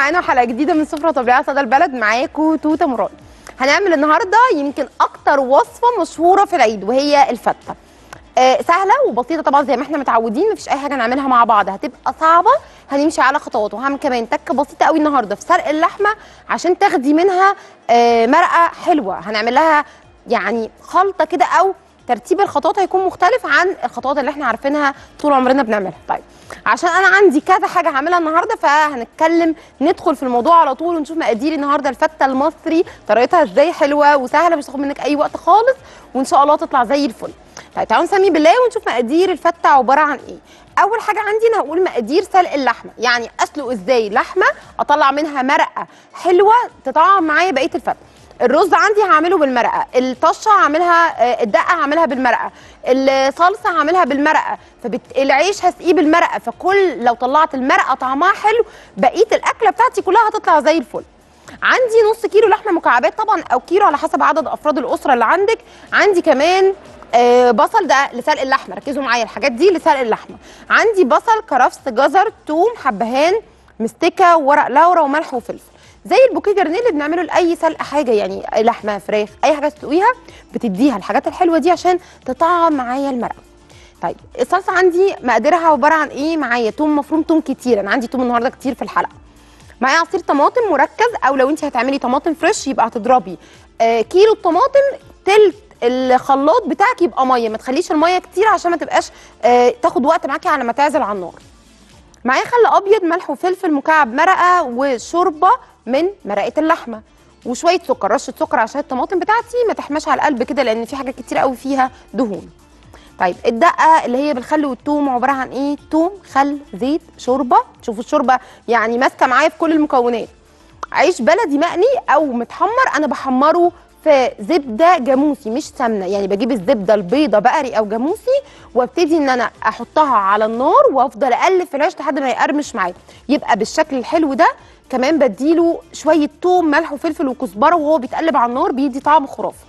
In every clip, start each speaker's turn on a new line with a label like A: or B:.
A: معانا حلقه جديده من سفره طبيعيه صدى البلد. معاكم توته مراد. هنعمل النهارده يمكن اكتر وصفه مشهوره في العيد وهي الفته. سهله وبسيطه طبعا زي ما احنا متعودين، مفيش اي حاجه نعملها مع بعض هتبقى صعبه، هنمشي على خطوات. وهعمل كمان تكه بسيطه قوي النهارده في سلق اللحمه عشان تاخدي منها مرقه حلوه. هنعمل لها يعني خلطه كده، او ترتيب الخطوات هيكون مختلف عن الخطوات اللي احنا عارفينها طول عمرنا بنعملها. طيب عشان انا عندي كذا حاجه هعملها النهارده، فهنتكلم ندخل في الموضوع على طول ونشوف مقادير النهارده الفته المصري طريقتها ازاي حلوه وسهله، مش هتاخد منك اي وقت خالص، وان شاء الله تطلع زي الفل. طيب تعالوا نسمي بالله ونشوف مقادير الفته عباره عن ايه. اول حاجه عندي انا هقول مقادير سلق اللحمه، يعني اسلق ازاي لحمه اطلع منها مرقه حلوه تطعم معايا بقيه الفته. الرز عندي هعمله بالمرقه، الطشه هعملها، الدقه هعملها بالمرقه، الصلصه هعملها بالمرقه، العيش هسقيه بالمرقه. فكل لو طلعت المرقه طعمها حلو بقيه الاكله بتاعتي كلها هتطلع زي الفل. عندي نص كيلو لحمه مكعبات طبعا، او كيلو على حسب عدد افراد الاسره اللي عندك. عندي كمان بصل، ده لسلق اللحمه، ركزوا معايا الحاجات دي لسلق اللحمه. عندي بصل، كرفس، جزر، توم، حبهان، مستكه، ورق لورا، وملح وفلفل. زي البوكيه جرنيه اللي بنعمله لاي سلق حاجه، يعني لحمه، فراخ، اي حاجه تسلقيها بتديها الحاجات الحلوه دي عشان تطعم معايا المرقه. طيب الصلصه عندي مقاديرها عباره عن ايه؟ معايا توم مفروم، توم كتير، انا عندي توم النهارده كتير في الحلقه. معايا عصير طماطم مركز، او لو انت هتعملي طماطم فريش يبقى هتضربي كيلو الطماطم تلت الخلاط بتاعك يبقى ميه، ما تخليش الميه كتير عشان ما تبقاش تاخد وقت معاكي على ما تعزل على النار. معايا خل ابيض، ملح وفلفل، مكعب مرقه، وشوربه من مرقه اللحمه، وشويه سكر، رشه سكر عشان الطماطم بتاعتي ما تحماش على القلب كده، لان في حاجات كتير قوي فيها دهون. طيب الدقه اللي هي بالخل والثوم عباره عن ايه؟ ثوم، خل، زيت، شوربه. شوفوا الشوربه يعني ماسكه معايا في كل المكونات. عيش بلدي مقلي او متحمر، انا بحمره في زبده جاموسي مش سمنه، يعني بجيب الزبده البيضه بقري او جاموسي وابتدي ان انا احطها على النار وافضل اقلب في العيش لحد ما يقرمش معايا يبقى بالشكل الحلو ده. كمان بديله شويه ثوم، ملح وفلفل وكزبره وهو بيتقلب على النار بيدي طعم خرافي.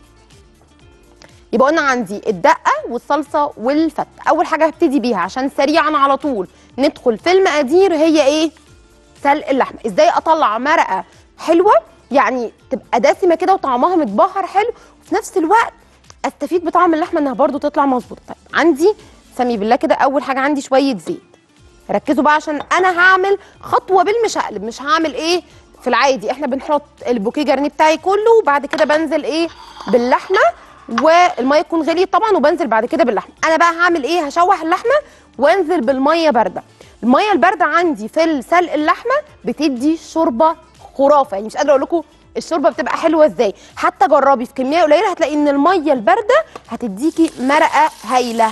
A: يبقى قلنا عندي الدقه والصلصه والفته. اول حاجه هبتدي بيها عشان سريعا على طول ندخل في المقادير هي ايه؟ سلق اللحمه. ازاي اطلع مرقه حلوه يعني تبقى دسمه كده وطعمها متبهر حلو، وفي نفس الوقت استفيد بطعم اللحمه انها برده تطلع مظبوطه. طيب عندي سمي بالله كده اول حاجه عندي شويه زيت. ركزوا بقى عشان انا هعمل خطوه بالمشقلب، مش هعمل ايه في العادي احنا بنحط البوكيه جرنيه بتاعي كله وبعد كده بنزل ايه باللحمه، والميه تكون غليت طبعا وبنزل بعد كده باللحمه. انا بقى هعمل ايه؟ هشوح اللحمه وانزل بالميه بارده. الميه البارده عندي في سلق اللحمه بتدي شوربه خرافه، يعني مش قادره اقول لكم الشوربه بتبقى حلوه ازاي. حتى جربي في كميه قليله هتلاقي ان الميه البارده هتديكي مرقه هايله.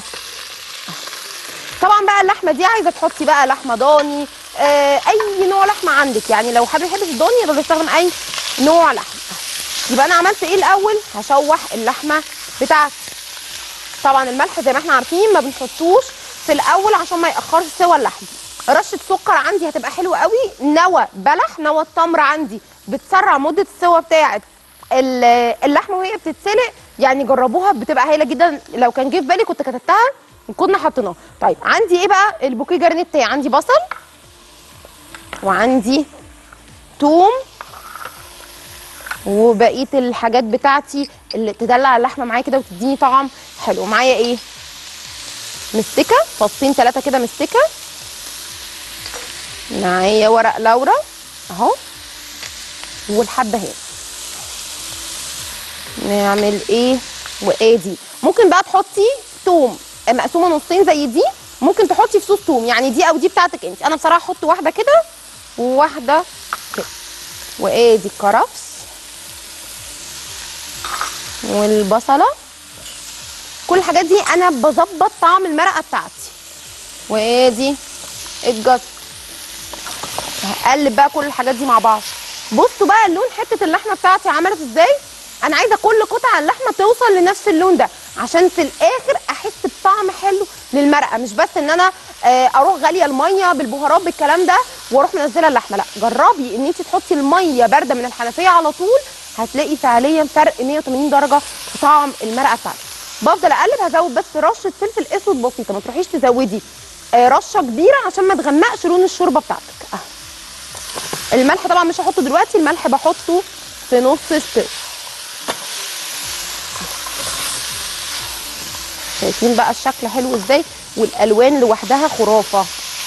A: طبعا بقى اللحمه دي عايزه تحطي بقى لحمه ضاني، اي نوع لحمه عندك، يعني لو حد يحب الضاني يقدر يستخدم اي نوع لحمه. يبقى انا عملت ايه الاول؟ هشوح اللحمه بتاعتي. طبعا الملح زي ما احنا عارفين ما بنحطوش في الاول عشان ما ياخرش سوى اللحمه. رشه سكر عندي هتبقى حلوه قوي. نوى بلح، نوى التمر عندي بتسرع مده السوى بتاعه اللحمه وهي بتتسلق، يعني جربوها بتبقى هايله جدا. لو كان جه في بالي كنت كتبتها وكنا حاطيناها. طيب عندي ايه بقى البوكيه جرنيه بتاعي؟ عندي بصل وعندي توم وبقيه الحاجات بتاعتي اللي تدلع اللحمه معايا كده وتديني طعم حلو. معايا ايه؟ مستكه، فصين 3 كده مستكه. معايا ورق لورا اهو، والحبهان. نعمل ايه؟ وادي ممكن بقى تحطي توم مقسومه نصين زي دي، ممكن تحطي فصوص توم، يعني دي او دي بتاعتك انت. انا بصراحه احط واحده كده وواحده كده. وادي الكرفس والبصله، كل الحاجات دي انا بظبط طعم المرقه بتاعتي. وادي الجزر. هقلب بقى كل الحاجات دي مع بعض. بصوا بقى اللون حته اللحمه بتاعتي عملت ازاي. انا عايزه كل قطعه اللحمه توصل لنفس اللون ده عشان في الاخر احس بطعم حلو للمرقه، مش بس ان انا اروح غاليه الميه بالبهارات بالكلام ده واروح منزله اللحمه. لا، جربي ان انت تحطي الميه بارده من الحنفيه على طول، هتلاقي فعليا فرق 180 درجه في طعم المرقه بتاعتك. بفضل اقلب. هزود بس رشه فلفل اسود بسيطه، ما تروحيش تزودي رشه كبيره عشان ما تغمقش لون الشوربه بتاعتك. الملح طبعا مش هحطه دلوقتي، الملح بحطه في نص السوا. شايفين بقى الشكل حلو ازاي، والالوان لوحدها خرافه.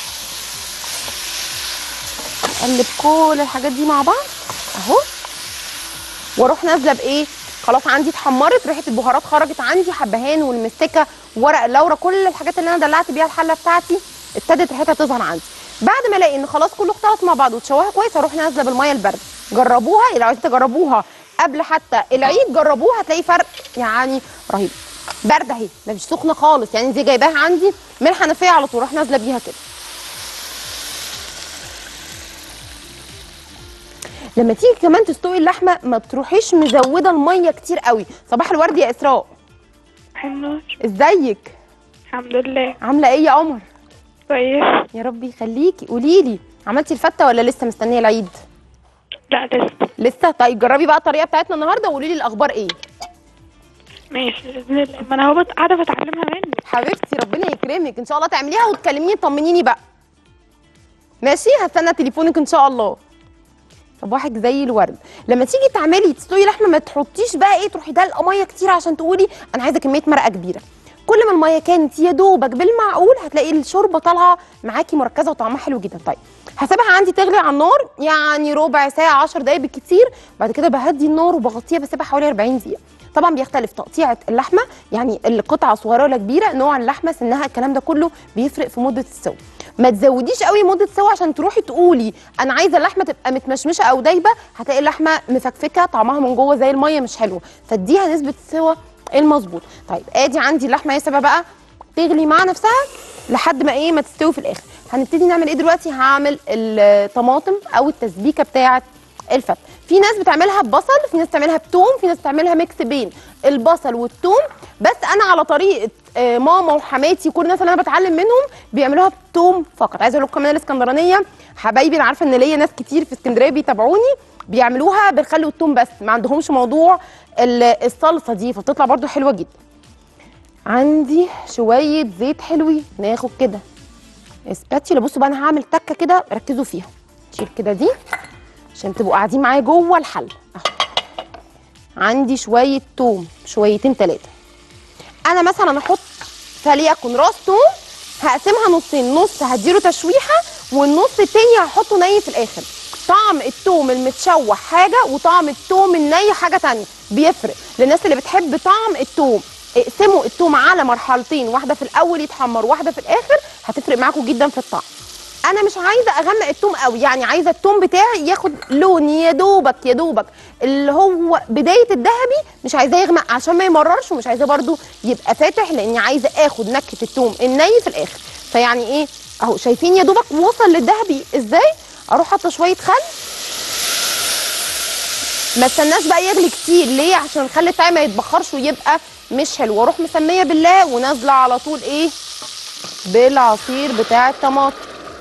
A: اقلب كل الحاجات دي مع بعض اهو، واروح نازله بايه، خلاص عندي اتحمرت، ريحه البهارات خرجت عندي، حبهان والمستكه وورق اللورا، كل الحاجات اللي انا دلعت بيها الحله بتاعتي ابتدت ريحتها تظهر عندي. بعد ما الاقي ان خلاص كله اختلط مع بعض وتشوها كويس، اروح نازله بالميه البارده. جربوها لو عايزين تجربوها قبل حتى العيد، جربوها هتلاقي فرق يعني رهيب. بارده اهي، مش سخنه خالص، يعني دي جايباها عندي من الحنفيه على طول، اروح نازله بيها كده. لما تيجي كمان تسلقي اللحمه ما تروحيش مزوده الميه كتير قوي. صباح الورد يا اسراء.
B: النور.
A: ازيك؟
B: الحمد لله.
A: عامله ايه يا قمر؟
B: كويس.
A: يا رب يخليكي. قولي لي، عملتي الفته ولا لسه مستنيه العيد؟
B: لا لسه.
A: لسه؟ طيب جربي بقى الطريقه بتاعتنا النهارده وقولي لي الاخبار ايه.
B: ماشي باذن الله، ما انا اهو قاعده بتعلمها منك.
A: حبيبتي ربنا يكرمك، ان شاء الله تعمليها وتكلميني طمنيني بقى. ماشي، هستنى تليفونك ان شاء الله. صباحك زي الورد. لما تيجي تعملي تسلقي لحمه ما تحطيش بقى ايه تروحي دلقه ميه كتير عشان تقولي انا عايزه كميه مرقه كبيره. كل ما الميه كانت يا دوبك بالمعقول هتلاقي الشوربه طالعه معاكي مركزه وطعمها حلو جدا. طيب هسيبها عندي تغلي على النار يعني ربع ساعه 10 دقايق بالكتير، بعد كده بهدي النار وبغطيها بسيبها حوالي 40 دقيقه. طبعا بيختلف تقطيعه اللحمه، يعني القطعه صغيره ولا كبيره، نوع اللحمه، سنها، الكلام ده كله بيفرق في مده السوا. ما تزوديش قوي مده السوا عشان تروحي تقولي انا عايزه اللحمه تبقى متمشمشه او دايبه، هتلاقي اللحمه مفكفكه طعمها من جوه زي الميه مش حلوه، فاديها نسبه السوا المظبوط. طيب ادي عندي اللحمه يا سبا بقى تغلي مع نفسها لحد ما ايه ما تستوي في الاخر. هنبتدي نعمل ايه دلوقتي؟ هعمل الطماطم او التسبيكه بتاعه الفته. في ناس بتعملها ببصل، في ناس بتعملها بتوم، في ناس بتعملها ميكس بين البصل والثوم، بس انا على طريقه ماما وحماتي كل الناس اللي انا بتعلم منهم بيعملوها بتوم فقط. عايزه اقول لكم كمان الاسكندرانيه حبايبي، انا عارفه ان ليا ناس كتير في اسكندريه بيتابعوني بيعملوها بالخل والثوم بس، ما عندهمش موضوع الصلصه دي، فبتطلع برده حلوه جدا. عندي شويه زيت حلوين، ناخد كده اسباتيولا. بصوا بقى انا هعمل تكه كده ركزوا فيها، شيل كده دي عشان تبقوا قاعدين معايا جوه الحل اهو. عندي شويه توم، شويتين 3. انا مثلا احط فليكن راس توم هقسمها نصين، نص هديله تشويحه والنص التاني هحطه ني في الاخر. طعم التوم المتشوح حاجه وطعم التوم الني حاجه تانيه، بيفرق. للناس اللي بتحب طعم التوم اقسموا التوم على مرحلتين، واحده في الاول يتحمر واحده في الاخر، هتفرق معاكم جدا في الطعم. انا مش عايزه اغمق التوم قوي، يعني عايزه التوم بتاعي ياخد لون يا دوبك يا دوبك اللي هو بدايه الذهبي، مش عايزاه يغمق عشان ما يمررش، ومش عايزاه برده يبقى فاتح لاني عايزه اخد نكهه التوم الني في الاخر. فيعني ايه اهو، شايفين يا دوبك وصل للذهبي ازاي. اروح حاطه شويه خل، ما استناش بقى يغلي كتير، ليه؟ عشان الخل بتاعي ما يتبخرش ويبقى مش حلو. واروح مسميه بالله ونازله على طول ايه بالعصير بتاع الطماطم.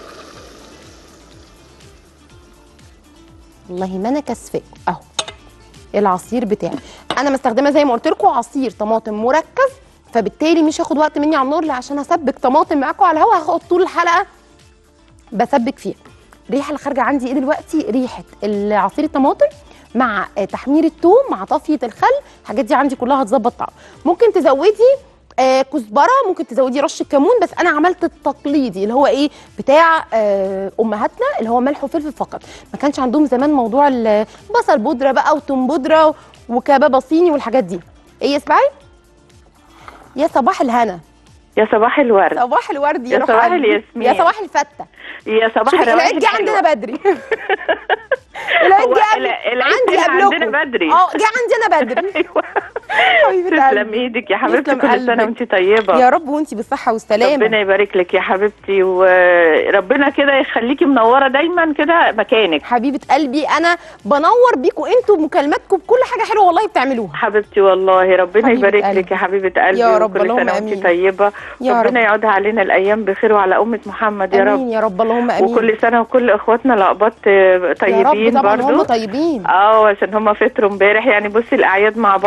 A: والله ما انا كسفاكم اهو العصير بتاعي. انا مستخدمه زي ما قلت لكم عصير طماطم مركز، فبالتالي مش هاخد وقت مني على النار عشان اسبك طماطم معاكم على الهواء، هاخد طول الحلقه بسبك فيها. الريحه اللي خارجه عندي ايه دلوقتي؟ ريحه عصير الطماطم مع تحمير الثوم مع طفيه الخل، الحاجات دي عندي كلها هتظبط طعم. ممكن تزودي كزبره، ممكن تزودي رشه كمون، بس انا عملت التقليدي اللي هو ايه بتاع امهاتنا اللي هو ملح وفلفل فقط. ما كانش عندهم زمان موضوع البصل بودره بقى وتوم بودره وكبابه صيني والحاجات دي. ايه اسمعي يا صباح الهنا،
C: يا صباح الورد،
A: صباح الورد
C: يا صباح الياسمين،
A: يا صباح الفته،
C: يا صباح الروائح.
A: العيد جه عندنا بدري العيد جه عندي قبلكم،
C: عندنا بدري.
A: جه عندي انا بدري.
C: ايوه تسلم ايدك يا حبيبتي، كل سنه وانت طيبه
A: يا رب وانت بالصحه والسلامه.
C: ربنا يبارك لك يا حبيبتي، وربنا كده يخليكي منوره دايما كده مكانك.
A: حبيبه قلبي، انا بنور بيكم انتوا بمكالماتكم بكل حاجه حلوه والله بتعملوها
C: حبيبتي. والله ربنا يبارك لك يا حبيبه قلبي،
A: يا رب.
C: وكل سنه وانت طيبه، ربنا يعودها علينا الايام بخير وعلى امه محمد يا رب.
A: امين يا رب، اللهم امين.
C: وكل سنه وكل اخواتنا الاقباط طيبين
A: يا رب طبعا
C: برضو.
A: هم طيبين
C: عشان هم فطروا امبارح، يعني بصي الاعياد مع بعض كلها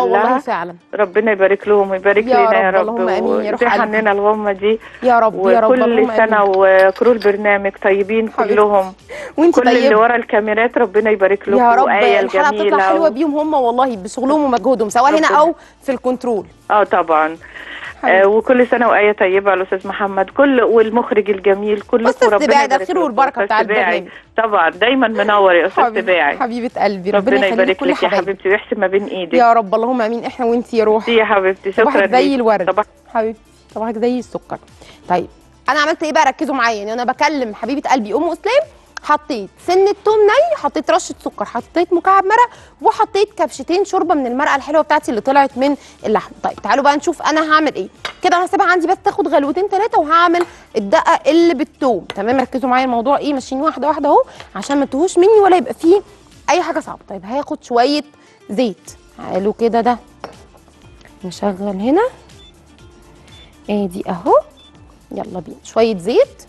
A: والله فعلا.
C: ربنا يبارك لهم ويبارك
A: يا
C: لنا يا
A: رب،
C: رب،
A: اللهم آمين يا روح
C: ويزيح
A: قلبي.
C: عننا الغمة دي
A: يا رب يا رب،
C: وكل
A: اللهم
C: سنة
A: آمين.
C: وكرو البرنامج طيبين
A: حبيبتي.
C: كلهم.
A: وانت
C: كل اللي
A: طيبه
C: ورا الكاميرات ربنا يبارك لكم.
A: يا رب.
C: وآية
A: الحلقه بتطلع
C: الجميلة
A: حلوه بيهم هم والله، بشغلهم ومجهودهم سواء هنا
C: ربنا.
A: او في الكنترول.
C: طبعا.
A: حبيبتي.
C: وكل سنة وآية طيبة على الأستاذ محمد والمخرج الجميل كلكم.
A: أستاذ
C: ربنا
A: تباعي، ده
C: يبارك
A: الخير
C: لكم.
A: والبركة بتاع
C: أستاذ تباعي
A: البرنامج.
C: طبعا دايما منور يا أستاذ تباعي.
A: حبيبة قلبي،
C: ربنا
A: يخليك
C: يبارك
A: كل
C: لك يا
A: حبايبي.
C: حبيبتي ويحسن ما بين إيدك
A: يا رب، اللهم امين. احنا وانت يا روح.
C: يا حبيبتي. شكرا
A: صباحك زي
C: ليك.
A: الورد حبيبتي، صباحك زي السكر. طيب انا عملت ايه بقى؟ ركزوا معايا، يعني انا بكلم حبيبه قلبي ام اسلام. حطيت سنه توم ني، حطيت رشه سكر، حطيت مكعب مرق، وحطيت كبشتين شوربه من المرقه الحلوه بتاعتي اللي طلعت من اللحم. طيب تعالوا بقى نشوف انا هعمل ايه. كده انا هسيبها عندي بس تاخد غلوتين 3، وهعمل الدقه اللي بالثوم. تمام، ركزوا معايا الموضوع ايه، ماشيين واحده واحده اهو عشان ما تتوهوش مني ولا يبقى فيه اي حاجه صعبه. طيب هاخد شويه زيت. تعالوا كده ده نشغل هنا، ادي اهو. يلا بينا شويه زيت.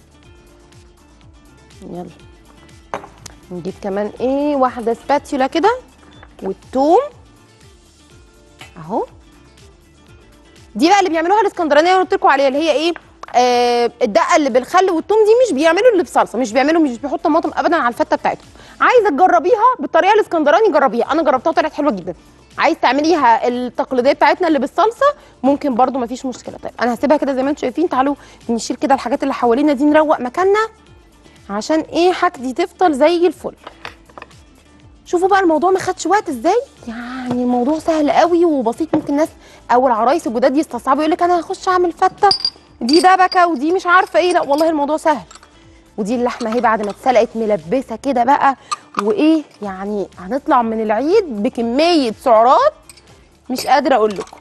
A: يلا نجيب كمان ايه واحده سباتيولا كده، والثوم اهو. دي بقى اللي بيعملوها الاسكندرانيه اللي قلت لكم عليها، اللي هي ايه، الدقه اللي بالخل والثوم دي. مش بيعملوا اللي بصلصه، مش بيحطوا طماطم ابدا على الفته بتاعتهم. عايزه تجربيها بالطريقه الاسكندراني جربيها، انا جربتها طلعت حلوه جدا. عايز تعمليها التقليديه بتاعتنا اللي بالصلصه ممكن برده مفيش مشكله. طيب انا هسيبها كده زي ما انتم شايفين. تعالوا نشيل كده الحاجات اللي حوالينا دي، نروق مكاننا عشان ايه حاجتي تفضل زي الفل. شوفوا بقى الموضوع ما خدش وقت ازاي، يعني الموضوع سهل قوي وبسيط. ممكن ناس او العرايس الجداد يستصعبوا، يقول لك انا هخش اعمل فته دي دبكه ودي مش عارفه ايه. لا والله الموضوع سهل. ودي اللحمه اهي بعد ما اتسلقت ملبسه كده بقى، وايه يعني هنطلع من العيد بكميه سعرات مش قادره اقول لكم.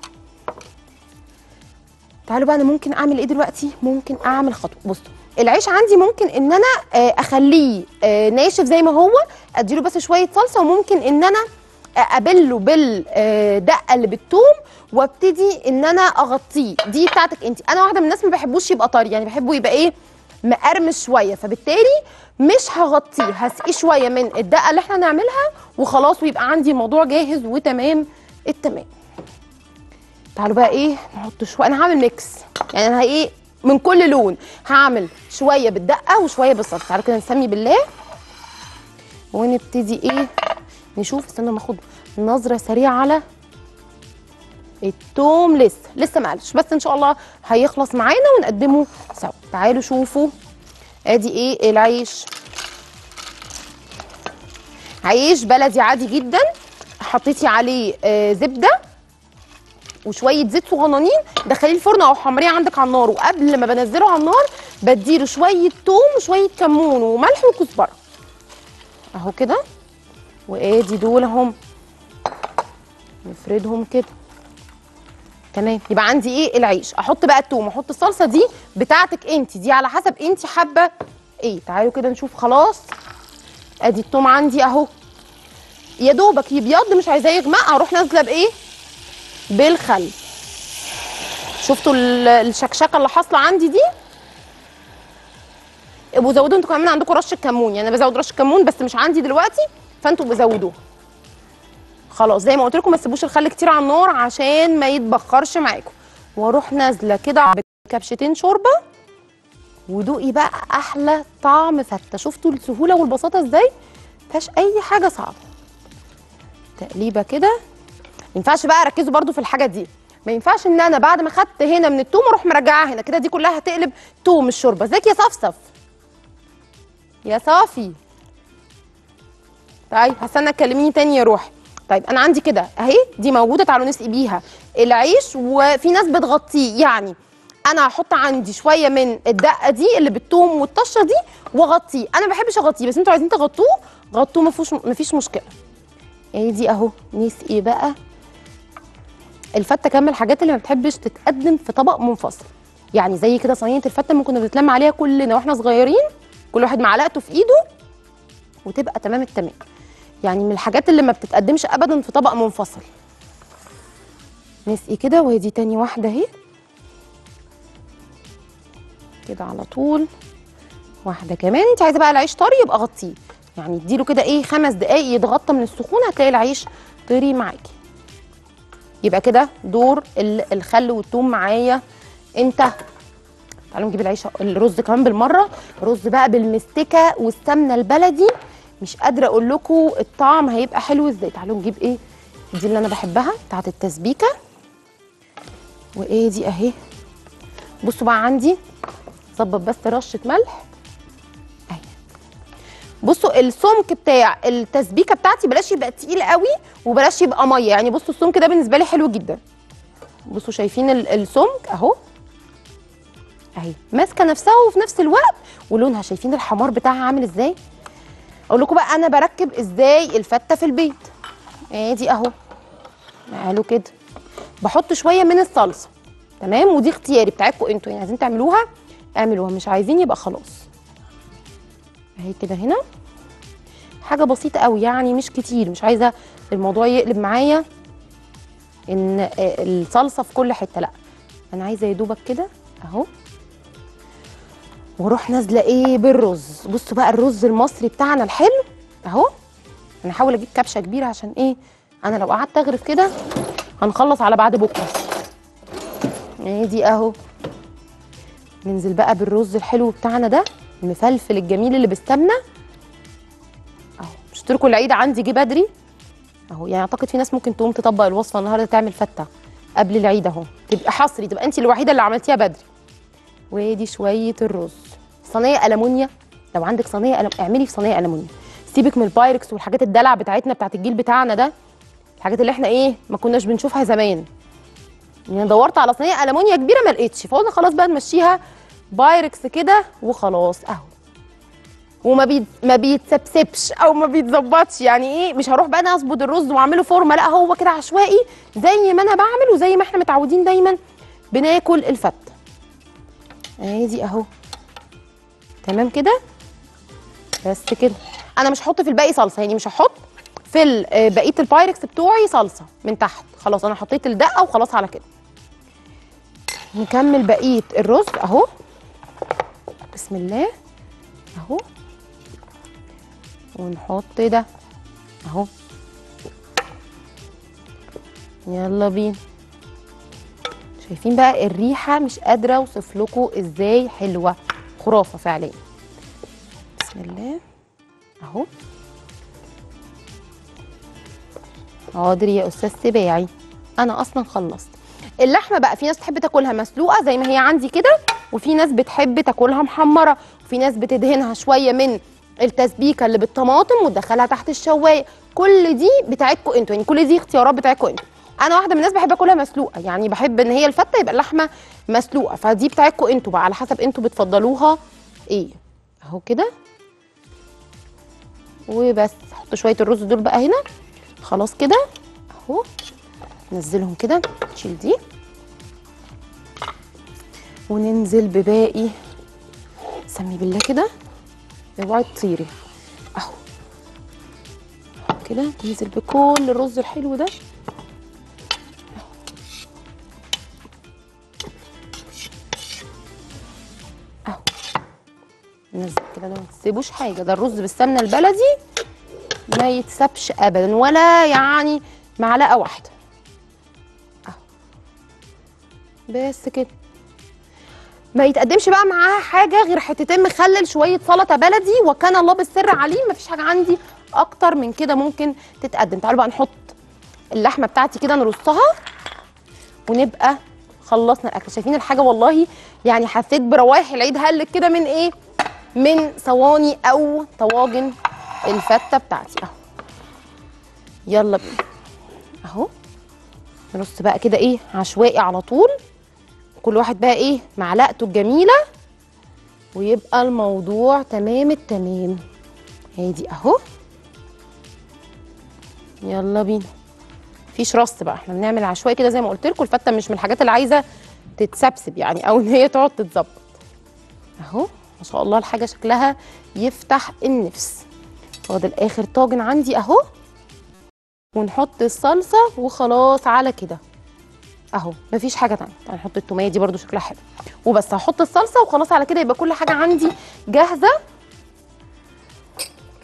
A: تعالوا بقى انا ممكن اعمل ايه دلوقتي. ممكن اعمل خطوه. بصوا العيش عندي ممكن ان انا اخليه ناشف زي ما هو، اديله بس شويه صلصه، وممكن ان انا ابله بالدقه اللي بالثوم وابتدي ان انا اغطيه. دي بتاعتك انت. انا واحده من الناس ما بحبوش يبقى طري، يعني بحبه يبقى ايه مقرمش شويه، فبالتالي مش هغطيه، هسقيه شويه من الدقه اللي احنا هنعملها وخلاص، ويبقى عندي الموضوع جاهز وتمام التمام. تعالوا بقى ايه نحط شويه. انا هعمل ميكس، يعني انا ايه من كل لون هعمل شويه بالدقه وشويه بالصلصه. تعالوا كده نسمي بالله ونبتدي ايه نشوف. استنى ناخد نظره سريعه على التوم. لسه ما قالش، بس ان شاء الله هيخلص معانا ونقدمه سوا. تعالوا شوفوا ادي ايه العيش. عيش بلدي عادي جدا، حطيتي عليه زبده وشويه زيت صغننين، دخليه الفرن او حمريه عندك على النار، وقبل ما بنزله على النار بديله شويه توم وشويه كمون وملح وكزبره اهو كده. وادي دول اهم نفردهم كده تمام. يبقى عندي ايه العيش. احط بقى التوم واحط الصلصه دي بتاعتك انت، دي على حسب انت حابه ايه. تعالوا كده نشوف. خلاص ادي التوم عندي اهو يا دوبك يبيض، مش عايزاه يغمق. هروح نازله بايه بالخل. شفتوا الشكشكه اللي حاصله عندي دي. ابقوا زودوا انتوا كمان عندكم رشه كمون، يعني انا بزود رشه كمون بس مش عندي دلوقتي، فانتوا بزودوها. خلاص زي ما قلت لكم ما تسيبوش الخل كتير على النار عشان ما يتبخرش معاكم. واروح نازله كده بكبشتين شوربه، ودوقي بقى احلى طعم فته. شفتوا السهوله والبساطه ازاي، مفيهاش اي حاجه صعبه. تقليبه كده. ما ينفعش بقى، ركزوا برده في الحاجه دي، ما ينفعش ان انا بعد ما خدت هنا من التوم اروح مرجعاها هنا كده، دي كلها هتقلب توم الشوربه. ازيك يا صفصف يا صافي؟ طيب هستنى تكلميني تاني يا روحي. طيب انا عندي كده اهي دي موجوده. تعالوا نسقي بيها العيش، وفي ناس بتغطيه، يعني انا هحط عندي شويه من الدقه دي اللي بالثوم والطشه دي واغطيه. انا ما بحبش اغطيه، بس انتوا عايزين تغطوه غطوه، ما فيش مشكله. دي اهو نسقي بقى الفته. كامل الحاجات اللي ما بتحبش تتقدم في طبق منفصل، يعني زي كده صينيه الفته اللي كنا بنتلم عليها كلنا واحنا صغيرين، كل واحد معلقته في ايده وتبقى تمام التمام. يعني من الحاجات اللي ما بتتقدمش ابدا في طبق منفصل. نسقي كده. وهي دي تاني واحده اهي كده على طول. واحده كمان. انت عايزه بقى العيش طري يبقى غطيه، يعني اديله كده ايه 5 دقايق يتغطى من السخونه، هتلاقي العيش طري معاكي. يبقى كده دور الخل والثوم معايا انت. تعالوا نجيب العيش الرز كمان بالمره. رز بقى بالمستكه والسمنه البلدي، مش قادره اقول لكم الطعم هيبقى حلو ازاي. تعالوا نجيب ايه دي اللي انا بحبها بتاعت التسبيكه، وايه دي اهي. بصوا بقى عندي ظبط بس رشه ملح اهي. بصوا السمك بتاع التسبيكه بتاعتي بلاش يبقى تقيل قوي وبلاش يبقى ميه، يعني بصوا السمك ده بالنسبه لي حلو جدا. بصوا شايفين السمك اهو اهي ماسكه نفسها وفي نفس الوقت ولونها، شايفين الحمار بتاعها عامل ازاي. اقول لكم بقى انا بركب ازاي الفته في البيت. ادي اهو تعالوا كده بحط شويه من الصلصه، تمام، ودي اختياري بتاعتكم انتوا، يعني عايزين تعملوها اعملوها، مش عايزين يبقى خلاص. اهي كده هنا حاجه بسيطه قوي يعني مش كتير، مش عايزه الموضوع يقلب معايا ان الصلصه في كل حته، لا انا عايزه يا دوبك كده اهو. واروح نازله ايه بالرز. بصوا بقى الرز المصري بتاعنا الحلو اهو. انا هحاول اجيب كبشه كبيره عشان ايه، انا لو قعدت اغرف كده هنخلص على بعد بكره. دي اهو ننزل بقى بالرز الحلو بتاعنا ده المفلفل الجميل اللي بالسمنه اهو. مش قلت لكم العيد عندي جه بدري اهو، يعني اعتقد في ناس ممكن تقوم تطبق الوصفه النهارده تعمل فته قبل العيد اهو، تبقى حصري، تبقى انت الوحيده اللي عملتيها بدري. وادي شويه الرز. صينيه المونيا، لو عندك صينيه اعملي في صينيه المونيا، سيبك من البايركس والحاجات الدلع بتاعتنا بتاعت الجيل بتاعنا ده، الحاجات اللي احنا ايه ما كناش بنشوفها زمان. يعني دورت على صينيه المونيا كبيره ما لقيتش، فقلنا خلاص بقى نمشيها بايركس كده وخلاص اهو. ما بيتسبسبش او ما بيتظبطش، يعني ايه مش هروح بقى انا اظبط الرز واعمله فورمه، لا هو كده عشوائي زي ما انا بعمل وزي ما احنا متعودين دايما بناكل الفته. ادي اهو تمام كده بس كده. انا مش هحط في الباقي صلصه، يعني مش هحط في بقيه البايركس بتوعي صلصه من تحت، خلاص انا حطيت الدقه وخلاص على كده. نكمل بقيه الرز اهو بسم الله اهو، ونحط ده اهو. يلا بينا. شايفين بقى الريحه مش قادره اوصف لكم ازاي حلوه، خرافه فعليا. بسم الله اهو. حاضر يا استاذ سباعي انا اصلا خلصت. اللحمه بقى في ناس تحب تاكلها مسلوقه زي ما هي عندي كده، وفي ناس بتحب تاكلها محمره، وفي ناس بتدهنها شويه من التسبيكه اللي بالطماطم وتدخلها تحت الشوايه. كل دي بتاعتكم انتوا، يعني كل دي اختيارات بتاعتكم انتوا. انا واحده من الناس بحب اكلها مسلوقه، يعني بحب ان هي الفته يبقى اللحمه مسلوقه، فدي بتاعتكم انتوا بقى على حسب انتوا بتفضلوها ايه. اهو كده وبس. احط شويه الرز دول بقى هنا خلاص كده اهو. ننزلهم كده، نشيل دي وننزل بباقي. سمي بالله كده اوعي تطيري اهو كده. ننزل بكل الرز الحلو ده اهو. ننزل كده، ما تسيبوش حاجه، ده الرز بالسمنه البلدي ما يتسابش ابدا ولا يعني معلقه واحده اهو. بس كده ما يتقدمش بقى معاها حاجه غير حتتين مخلل، شويه سلطه بلدي، وكان الله بالسر عليه. مفيش حاجه عندي اكتر من كده ممكن تتقدم. تعالوا بقى نحط اللحمه بتاعتي كده نرصها ونبقى خلصنا الاكل. شايفين الحاجه والله يعني حسيت بروايح العيد هلك كده من ايه، من صواني او طواجن الفته بتاعتي اهو. يلا بينا اهو. نرص بقى كده ايه عشوائي على طول، كل واحد بقى ايه معلقته الجميله، ويبقى الموضوع تمام التمام. ادي اهو. يلا بينا. مفيش رص بقى، احنا بنعمل عشوائي كده زي ما قلت لكم. الفته مش من الحاجات اللي عايزه تتسبسب يعني، او ان هي تقعد تتظبط اهو. ما شاء الله الحاجه شكلها يفتح النفس. فاضل اخر طاجن عندي اهو، ونحط الصلصه وخلاص على كده اهو. مفيش حاجه تانية. هنحط التوميه دي برده شكلها حلو وبس. هحط الصلصه وخلاص على كده، يبقى كل حاجه عندي جاهزه.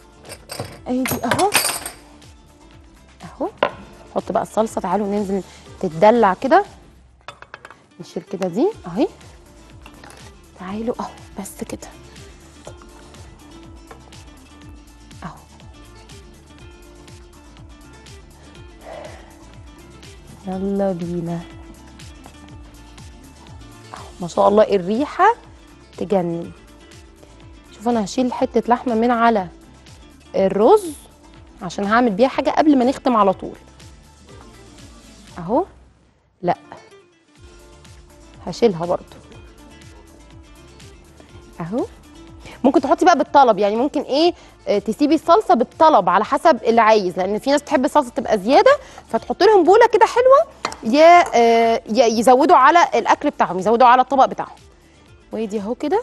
A: ادي اهو اهو. نحط بقى الصلصه. تعالوا ننزل تتدلع كده. نشيل كده دي اهي. تعالوا اهو بس كده اهو. يلا بينا اهو. ما شاء الله الريحه تجنن. شوف انا هشيل حته لحمه من على الرز عشان هعمل بيها حاجه قبل ما نختم على طول اهو. لا هشيلها برضو اهو. ممكن تحطي بقى بالطلب، يعني ممكن ايه تسيبي الصلصه بالطلب على حسب اللي عايز، لان في ناس تحب الصلصه تبقى زياده فتحط لهم بوله كده حلوه، يا يزودوا على الاكل بتاعهم، يزودوا على الطبق بتاعهم. وادي اهو كده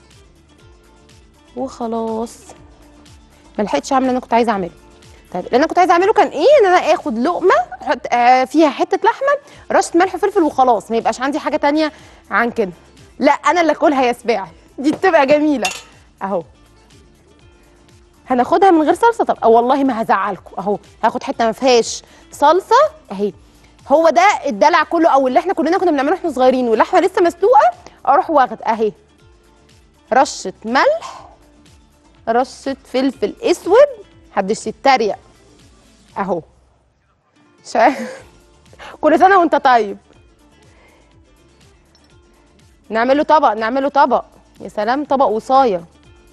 A: وخلاص. ما لحقتش اعمل اللي انا كنت عايزه اعمله. طيب اللي انا كنت عايزه اعمله كان ايه؟ ان انا اخد لقمه فيها حته لحمه، رشه ملح وفلفل وخلاص، ما يبقاش عندي حاجه تانية عن كده. لا انا اللي اكلها يا سباعي، دي بتبقى جميله اهو. هناخدها من غير صلصه. طب والله ما هزعلكم اهو. هاخد حته ما فيهاش صلصه اهي. هو ده الدلع كله، او اللي احنا كلنا كنا بنعمله واحنا صغيرين واللحمه لسه مسلوقه. اروح واخد اهي رشه ملح، رشه فلفل اسود، محدش يتريق اهو. كل سنه وانت طيب. نعمله طبق، نعمله طبق. يا سلام، طبق وصايه.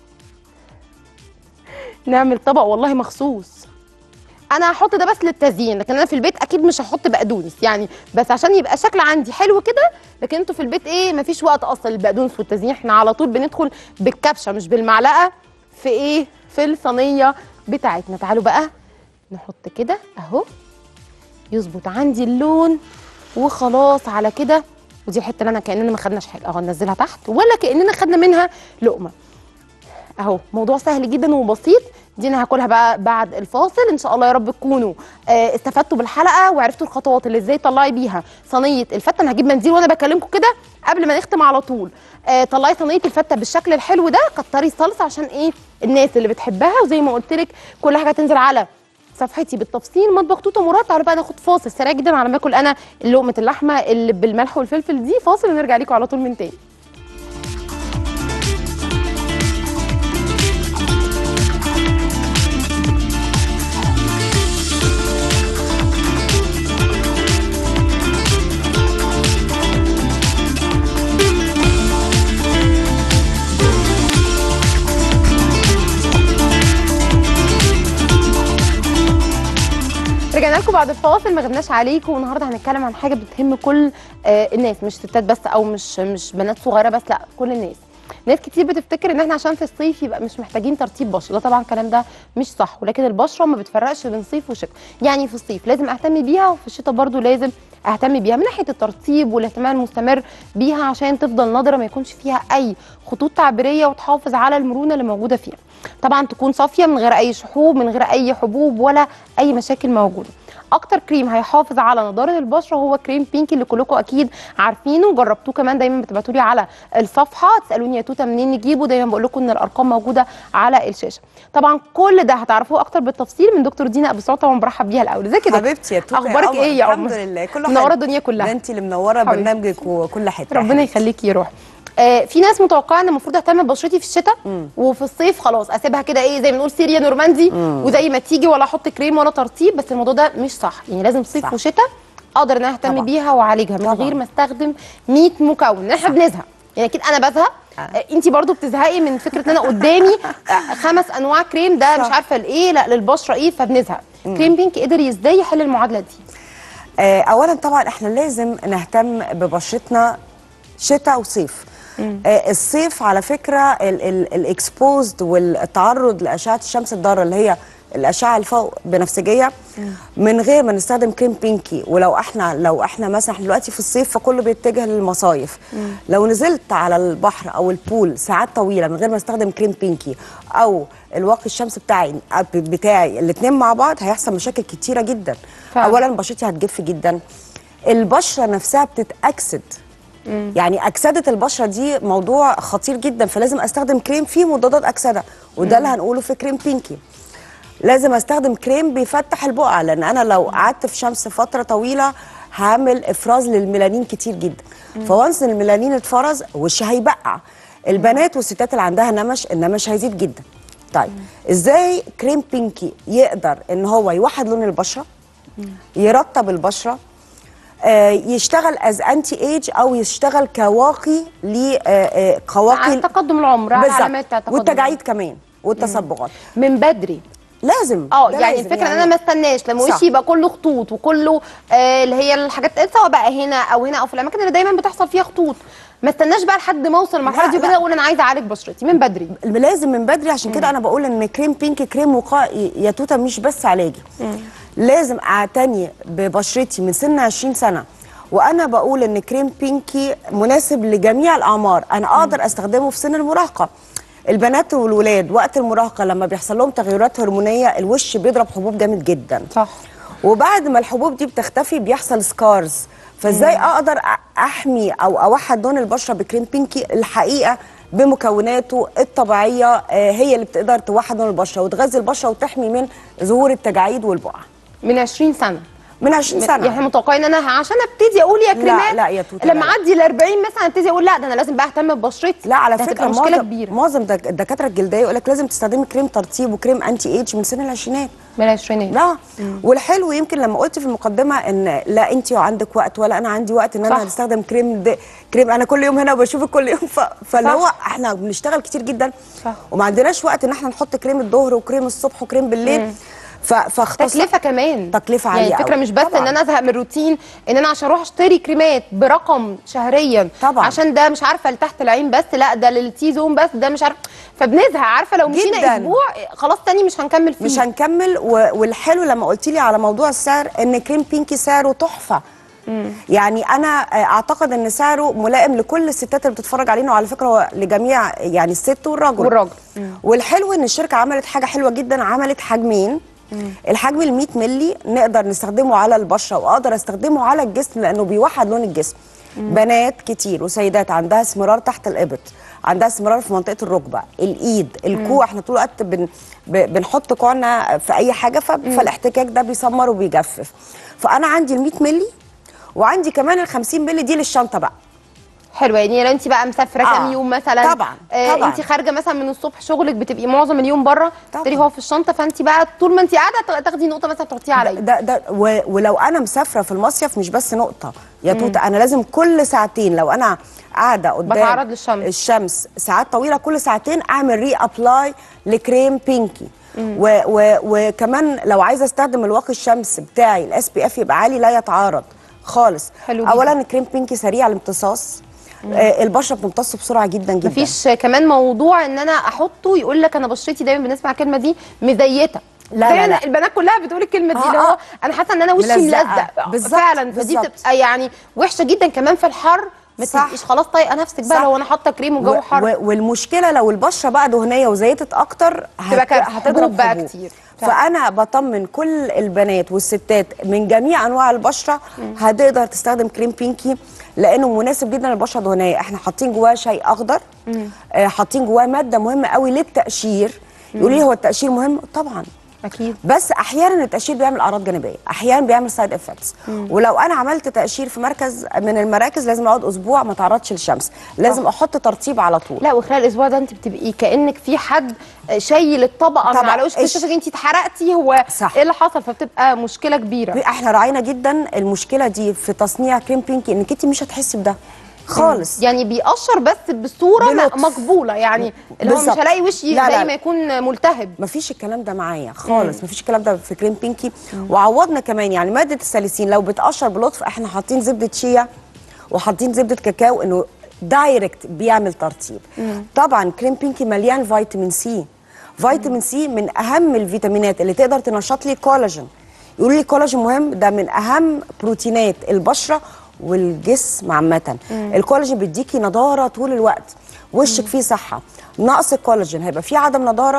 A: نعمل طبق والله مخصوص. انا هحط ده بس للتزيين، لكن انا في البيت اكيد مش هحط بقدونس، يعني بس عشان يبقى شكل عندي حلو كده. لكن انتوا في البيت ايه، مفيش وقت اصلا للبقدونس والتزيين، احنا على طول بندخل بالكبشه مش بالمعلقه في ايه، في الصينيه بتاعتنا. تعالوا بقى نحط كده اهو، يظبط عندي اللون وخلاص على كده. ودي الحته اللي انا كاننا ما خدناش حاجه اهو، ننزلها تحت ولا كاننا خدنا منها لقمه اهو. موضوع سهل جدا وبسيط. دي انا هاكلها بقى بعد الفاصل ان شاء الله. يا رب تكونوا استفدتوا بالحلقه وعرفتوا الخطوات اللي ازاي تطلعي بيها صينيه الفته. انا هجيب منديل وانا بكلمكم كده قبل ما نختم على طول. طلعي صينيه الفته بالشكل الحلو ده. كتري الصلصه عشان ايه، الناس اللي بتحبها. وزي ما قلت لك كل حاجه تنزل على صفحتي بالتفصيل، مطبخ توته مراد. تعالوا بقى ناخد فاصل سريع جدا على ما اكل انا لقمه اللحمه اللي بالملح والفلفل دي. فاصل ونرجع لكم على طول من تاني. رجعنا لكم بعد الفاصل، ما غبناش عليكم. والنهارده هنتكلم عن حاجه بتهم كل الناس، مش ستات بس او مش بنات صغيره بس، لا كل الناس. ناس كتير بتفتكر ان احنا عشان في الصيف يبقى مش محتاجين ترطيب بشره. لا طبعا الكلام ده مش صح، ولكن البشره ما بتفرقش بين صيف وشتاء. يعني في الصيف لازم اهتم بيها، وفي الشتاء برضو لازم اهتم بيها من ناحيه الترطيب والاهتمام المستمر بيها عشان تفضل نضره، ما يكونش فيها اي خطوط تعبيريه، وتحافظ على المرونه اللي موجوده فيها. طبعا تكون صافيه من غير اي شحوب، من غير اي حبوب ولا اي مشاكل موجوده. اكتر كريم هيحافظ على نضاره البشره هو كريم بينكي اللي كلكم اكيد عارفينه وجربتوه كمان. دايما بتبعتوا لي على الصفحه تسالوني يا توته منين نجيبه، دايما بقول لكم ان الارقام موجوده على الشاشه. طبعا كل ده هتعرفوه اكتر بالتفصيل من دكتور دينا ابو سعود. طبعا برحب بيها الاول. ازيك يا دكتور؟
D: حبيبتي يا توته،
A: اخبارك ايه يا
D: الحمد لله كله حلو.
A: منوره الدنيا كلها.
D: ده انت اللي منوره برنامجك وكل حته.
A: ربنا يخليكي يا روحي. في ناس متوقعه ان المفروض اهتم ببشرتي في الشتاء وفي الصيف خلاص اسيبها كده ايه زي ما بنقول سيريا نورماندي وزي ما تيجي، ولا احط كريم ولا ترطيب. بس الموضوع ده مش صح، يعني لازم صيف وشتاء اقدر ان انا اهتم بيها واعالجها من غير ما استخدم 100 مكون. احنا بنزهق، يعني اكيد انا بزهق. انت برضو بتزهقي من فكره ان انا قدامي 5 انواع كريم، ده مش عارفه لايه، لا للبشره ايه، فبنزهق. كريم بينك قدر ازاي يحل المعادله دي؟
D: اولا طبعا احنا لازم نهتم ببشرتنا شتاء وصيف. الصيف على فكره الاكسبوزد والتعرض لاشعه الشمس الضاره اللي هي الاشعه الفوق بنفسجيه من غير ما نستخدم كريم بينكي. ولو احنا مثلا دلوقتي في الصيف فكله بيتجه للمصايف، لو نزلت على البحر او البول ساعات طويله من غير ما استخدم كريم بينكي او الواقي الشمس بتاعي الاثنين مع بعض هيحصل مشاكل كتيره جدا. اولا بشرتي هتجف جدا، البشره نفسها بتتاكسد. يعني اكسده البشره دي موضوع خطير جدا، فلازم استخدم كريم فيه مضادات اكسده، وده اللي هنقوله في كريم بينكي. لازم استخدم كريم بيفتح البقع، لان انا لو قعدت في شمس فتره طويله هعمل افراز للميلانين كتير جدا. فوانس الميلانين اتفرز وشي هيبقع. البنات والستات اللي عندها نمش، النمش هيزيد جدا. طيب ازاي كريم بينكي يقدر ان هو يوحد لون البشره، يرطب البشره، يشتغل از انتي ايج او يشتغل كواقي لقواقي
A: على تقدم العمر، على علامات بتاع تقدم
D: والتجاعيد كمان والتصبغات
A: من بدري.
D: لازم
A: يعني الفكره ان انا ما استناش لما وشي يبقى كله خطوط وكله اللي هي الحاجات سواء بقى هنا او هنا او في الاماكن اللي دايما بتحصل فيها خطوط، ما استناش بقى لحد ما اوصل للمرحله دي وبدا اقول انا عايزه اعالج بشرتي من بدري.
D: لازم من بدري. عشان كده انا بقول ان كريم بينك كريم وقائي يا توته، مش بس علاجي. لازم اعتني ببشرتي من سن 20 سنه، وانا بقول ان كريم بينكي مناسب لجميع الاعمار. انا اقدر استخدمه في سن المراهقه. البنات والولاد وقت المراهقه لما بيحصل لهم تغيرات هرمونيه الوش بيضرب حبوب جامد جدا.
A: صح.
D: وبعد ما الحبوب دي بتختفي بيحصل سكارز. فازاي اقدر احمي او اوحد لون البشره بكريم بينكي؟ الحقيقه بمكوناته الطبيعيه هي اللي بتقدر توحد لون البشره وتغذي البشره وتحمي من ظهور التجاعيد والبقع.
A: من 20 سنه.
D: من 20 سنه.
A: يعني متوقعين ان انا عشان ابتدي اقول يا كريمات
D: لا يا توته،
A: لما اعدي ال 40 مثلا ابتدي اقول لا ده انا لازم بقى اهتم ببشرتي.
D: لا على فكره
A: مشكله كبيره.
D: معظم الدكاتره الجلديه يقول لك لازم تستخدمي كريم ترطيب وكريم انتي ايج من سن العشرينات.
A: من العشرينات.
D: لا. والحلو يمكن لما قلت في المقدمه ان لا انت عندك وقت ولا انا عندي وقت ان انا هستخدم كريم انا كل يوم هنا وبشوفك كل يوم فاللي هو احنا بنشتغل كتير جدا.
A: صح.
D: وما عندناش وقت ان احنا نحط كريم الظهر وكريم الصبح وكريم بالليل.
A: تكلفه كمان.
D: تكلفه عاليه.
A: يعني الفكره مش بس طبعًا. ان انا ازهق من الروتين، ان انا عشان اروح اشتري كريمات برقم شهريا
D: طبعا
A: عشان ده مش عارفه لتحت العين بس، لا ده للتي زون بس، ده مش عارفه، فبنزهق. عارفه لو مشينا اسبوع خلاص تاني مش هنكمل فيه.
D: مش هنكمل. والحلو لما قلت لي على موضوع السعر ان كريم بينكي سعره تحفه. يعني انا اعتقد ان سعره ملائم لكل الستات اللي بتتفرج علينا، وعلى فكره هو لجميع يعني الست والراجل. والحلو ان الشركه عملت حاجه حلوه جدا، عملت حجمين. الحجم ال 100 مللي نقدر نستخدمه على البشره واقدر استخدمه على الجسم لانه بيوحد لون الجسم. بنات كتير وسيدات عندها اسمرار تحت الابط، عندها اسمرار في منطقه الركبه، الايد، الكوع. احنا طول الوقت بنحط كوعنا في اي حاجه فالاحتكاك ده بيسمر وبيجفف. فانا عندي ال 100 مللي وعندي كمان ال 50 مللي دي للشنطه بقى.
A: حلوه. يعني لو انت بقى مسافره كام يوم مثلا،
D: طبعا
A: انت خارجه مثلا من الصبح شغلك بتبقي معظم اليوم بره، تبتدي هو في الشنطه، فانت بقى طول ما انت قاعده تاخدي نقطه مثلا تحطيها على
D: ده ولو انا مسافره في المصيف مش بس نقطه يا توته، انا لازم كل ساعتين لو انا قاعده قدام
A: بتعرض للشمس
D: الشمس ساعات طويله كل ساعتين اعمل ري ابلاي لكريم بينكي. وكمان لو عايزه استخدم الواقي الشمس بتاعي الاس بي اف يبقى عالي لا يتعارض خالص.
A: حلو.
D: اولا كريم بينكي سريع الامتصاص. البشره بتمتص بسرعه جدا جدا.
A: مفيش كمان موضوع ان انا احطه يقول لك انا بشرتي دايما بنسمع الكلمه دي مزيته.
D: لا
A: البنات كلها بتقول الكلمه دي اللي هو انا حاسه ان انا وشي ملزق فعلا. فدي بتبقى يعني وحشه جدا كمان في الحر، ما تبقيش خلاص طايقه نفسك بقى لو انا حاطه كريم والجو حر.
D: والمشكله لو البشره بقى دهنيه وزيتت اكتر هتضرب
A: بقى كتير.
D: فانا بطمن كل البنات والستات من جميع انواع البشره هتقدر تستخدم كريم بينكي لانه مناسب جدا للبشره الدهنيه. احنا حاطين جواه شاي اخضر، حاطين جواه ماده مهمه قوي للتقشير. يقولوا لي هو التقشير مهم؟ طبعا
A: اكيد،
D: بس احيانا التقشير بيعمل اعراض جانبيه، احيانا بيعمل سايد افكتس. ولو انا عملت تقشير في مركز من المراكز لازم اقعد اسبوع ما تعرضش للشمس، لازم احط ترطيب على طول.
A: لا وخلال الاسبوع ده انت بتبقي كانك في حد شايل الطبقه من على وشك، تشوفك انت اتحرقتي هو
D: صح.
A: ايه اللي حصل، فبتبقى مشكله كبيره.
D: احنا راعينا جدا المشكله دي في تصنيع كريم بينكي انك انت مش هتحسي بده خالص.
A: يعني بيقشر بس بصوره مقبوله، يعني اللي هو مش هلاقي وشي زي ما يكون ملتهب.
D: مفيش الكلام ده معايا خالص. مفيش الكلام ده في كريم بينكي. وعوضنا كمان يعني ماده الساليسين لو بتقشر بلطف احنا حاطين زبده شيا وحاطين زبده كاكاو انه دايركت بيعمل ترطيب. طبعا كريم بينكي مليان فيتامين سي. فيتامين سي من اهم الفيتامينات اللي تقدر تنشط لي الكولاجين. يقولوا لي الكولاجين مهم، ده من اهم بروتينات البشره والجسم عامه. الكولاجين بيديكي نضاره طول الوقت، وشك فيه صحه. نقص الكولاجين هيبقى فيه عدم نضاره،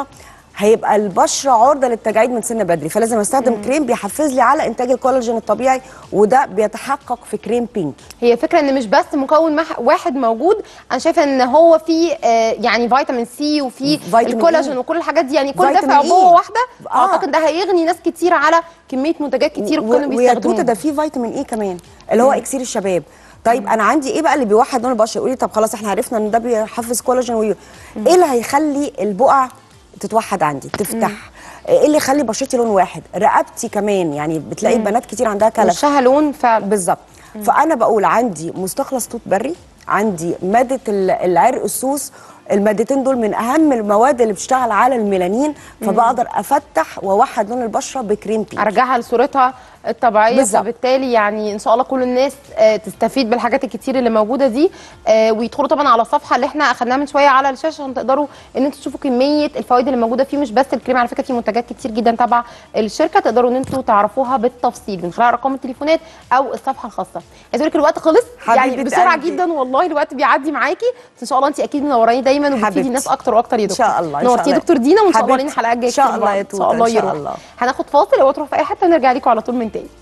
D: هيبقى البشره عرضه للتجاعيد من سن بدري، فلازم استخدم كريم بيحفز لي على انتاج الكولاجين الطبيعي، وده بيتحقق في كريم بينك.
A: هي فكره ان مش بس مكون واحد موجود، انا شايفه ان هو في يعني فيتامين سي وفي الكولاجين وكل الحاجات دي، يعني كل ده في عبوه واحده. اعتقد ده هيغني ناس كتير على كميه منتجات كتير كانوا بيستخدموها.
D: ويا توته ده في فيتامين اي كمان اللي هو اكسير الشباب. طيب انا عندي ايه بقى اللي بيوحد لون البشره؟ يقولي طب خلاص احنا عرفنا ان ده بيحفز كولاجين ايه اللي هيخلي البقع تتوحد عندي تفتح؟ ايه اللي يخلي بشرتي لون واحد؟ رقبتي كمان، يعني بتلاقي بنات كتير عندها كلف
A: وشها لون فعلا
D: بالظبط. فانا بقول عندي مستخلص توت بري، عندي ماده العرق السوس، المادتين دول من اهم المواد اللي بتشتغل على الميلانين، فبقدر افتح واوحد لون البشره بكريم بينك،
A: ارجعها لصورتها الطبيعيه
D: بالزبط.
A: فبالتالي يعني ان شاء الله كل الناس تستفيد بالحاجات الكتير اللي موجوده دي، ويدخلوا طبعا على الصفحه اللي احنا اخدناها من شويه على الشاشه عشان تقدروا ان انتوا تشوفوا كميه الفوائد اللي موجوده فيه. مش بس الكريم، على فكره في منتجات كتير جدا تبع الشركه تقدروا ان انتوا تعرفوها بالتفصيل من خلال ارقام التليفونات او الصفحه الخاصه. عايز اقول لك الوقت خلص يعني بسرعه جدا والله، الوقت بيعدي معاكي، بس ان شاء الله انت اكيد منوراني دايما وبتفيدي الناس اكتر واكتر يا دكتور.
D: ان شاء الله
A: نورتي يا دكتور دينا، وان شاء الله لينا حلقات جايه
D: ان شاء الله يا توته،
A: ان شاء الله. هناخد فاصل او تروح في اي حته ونرجع لكم على طول من تاني.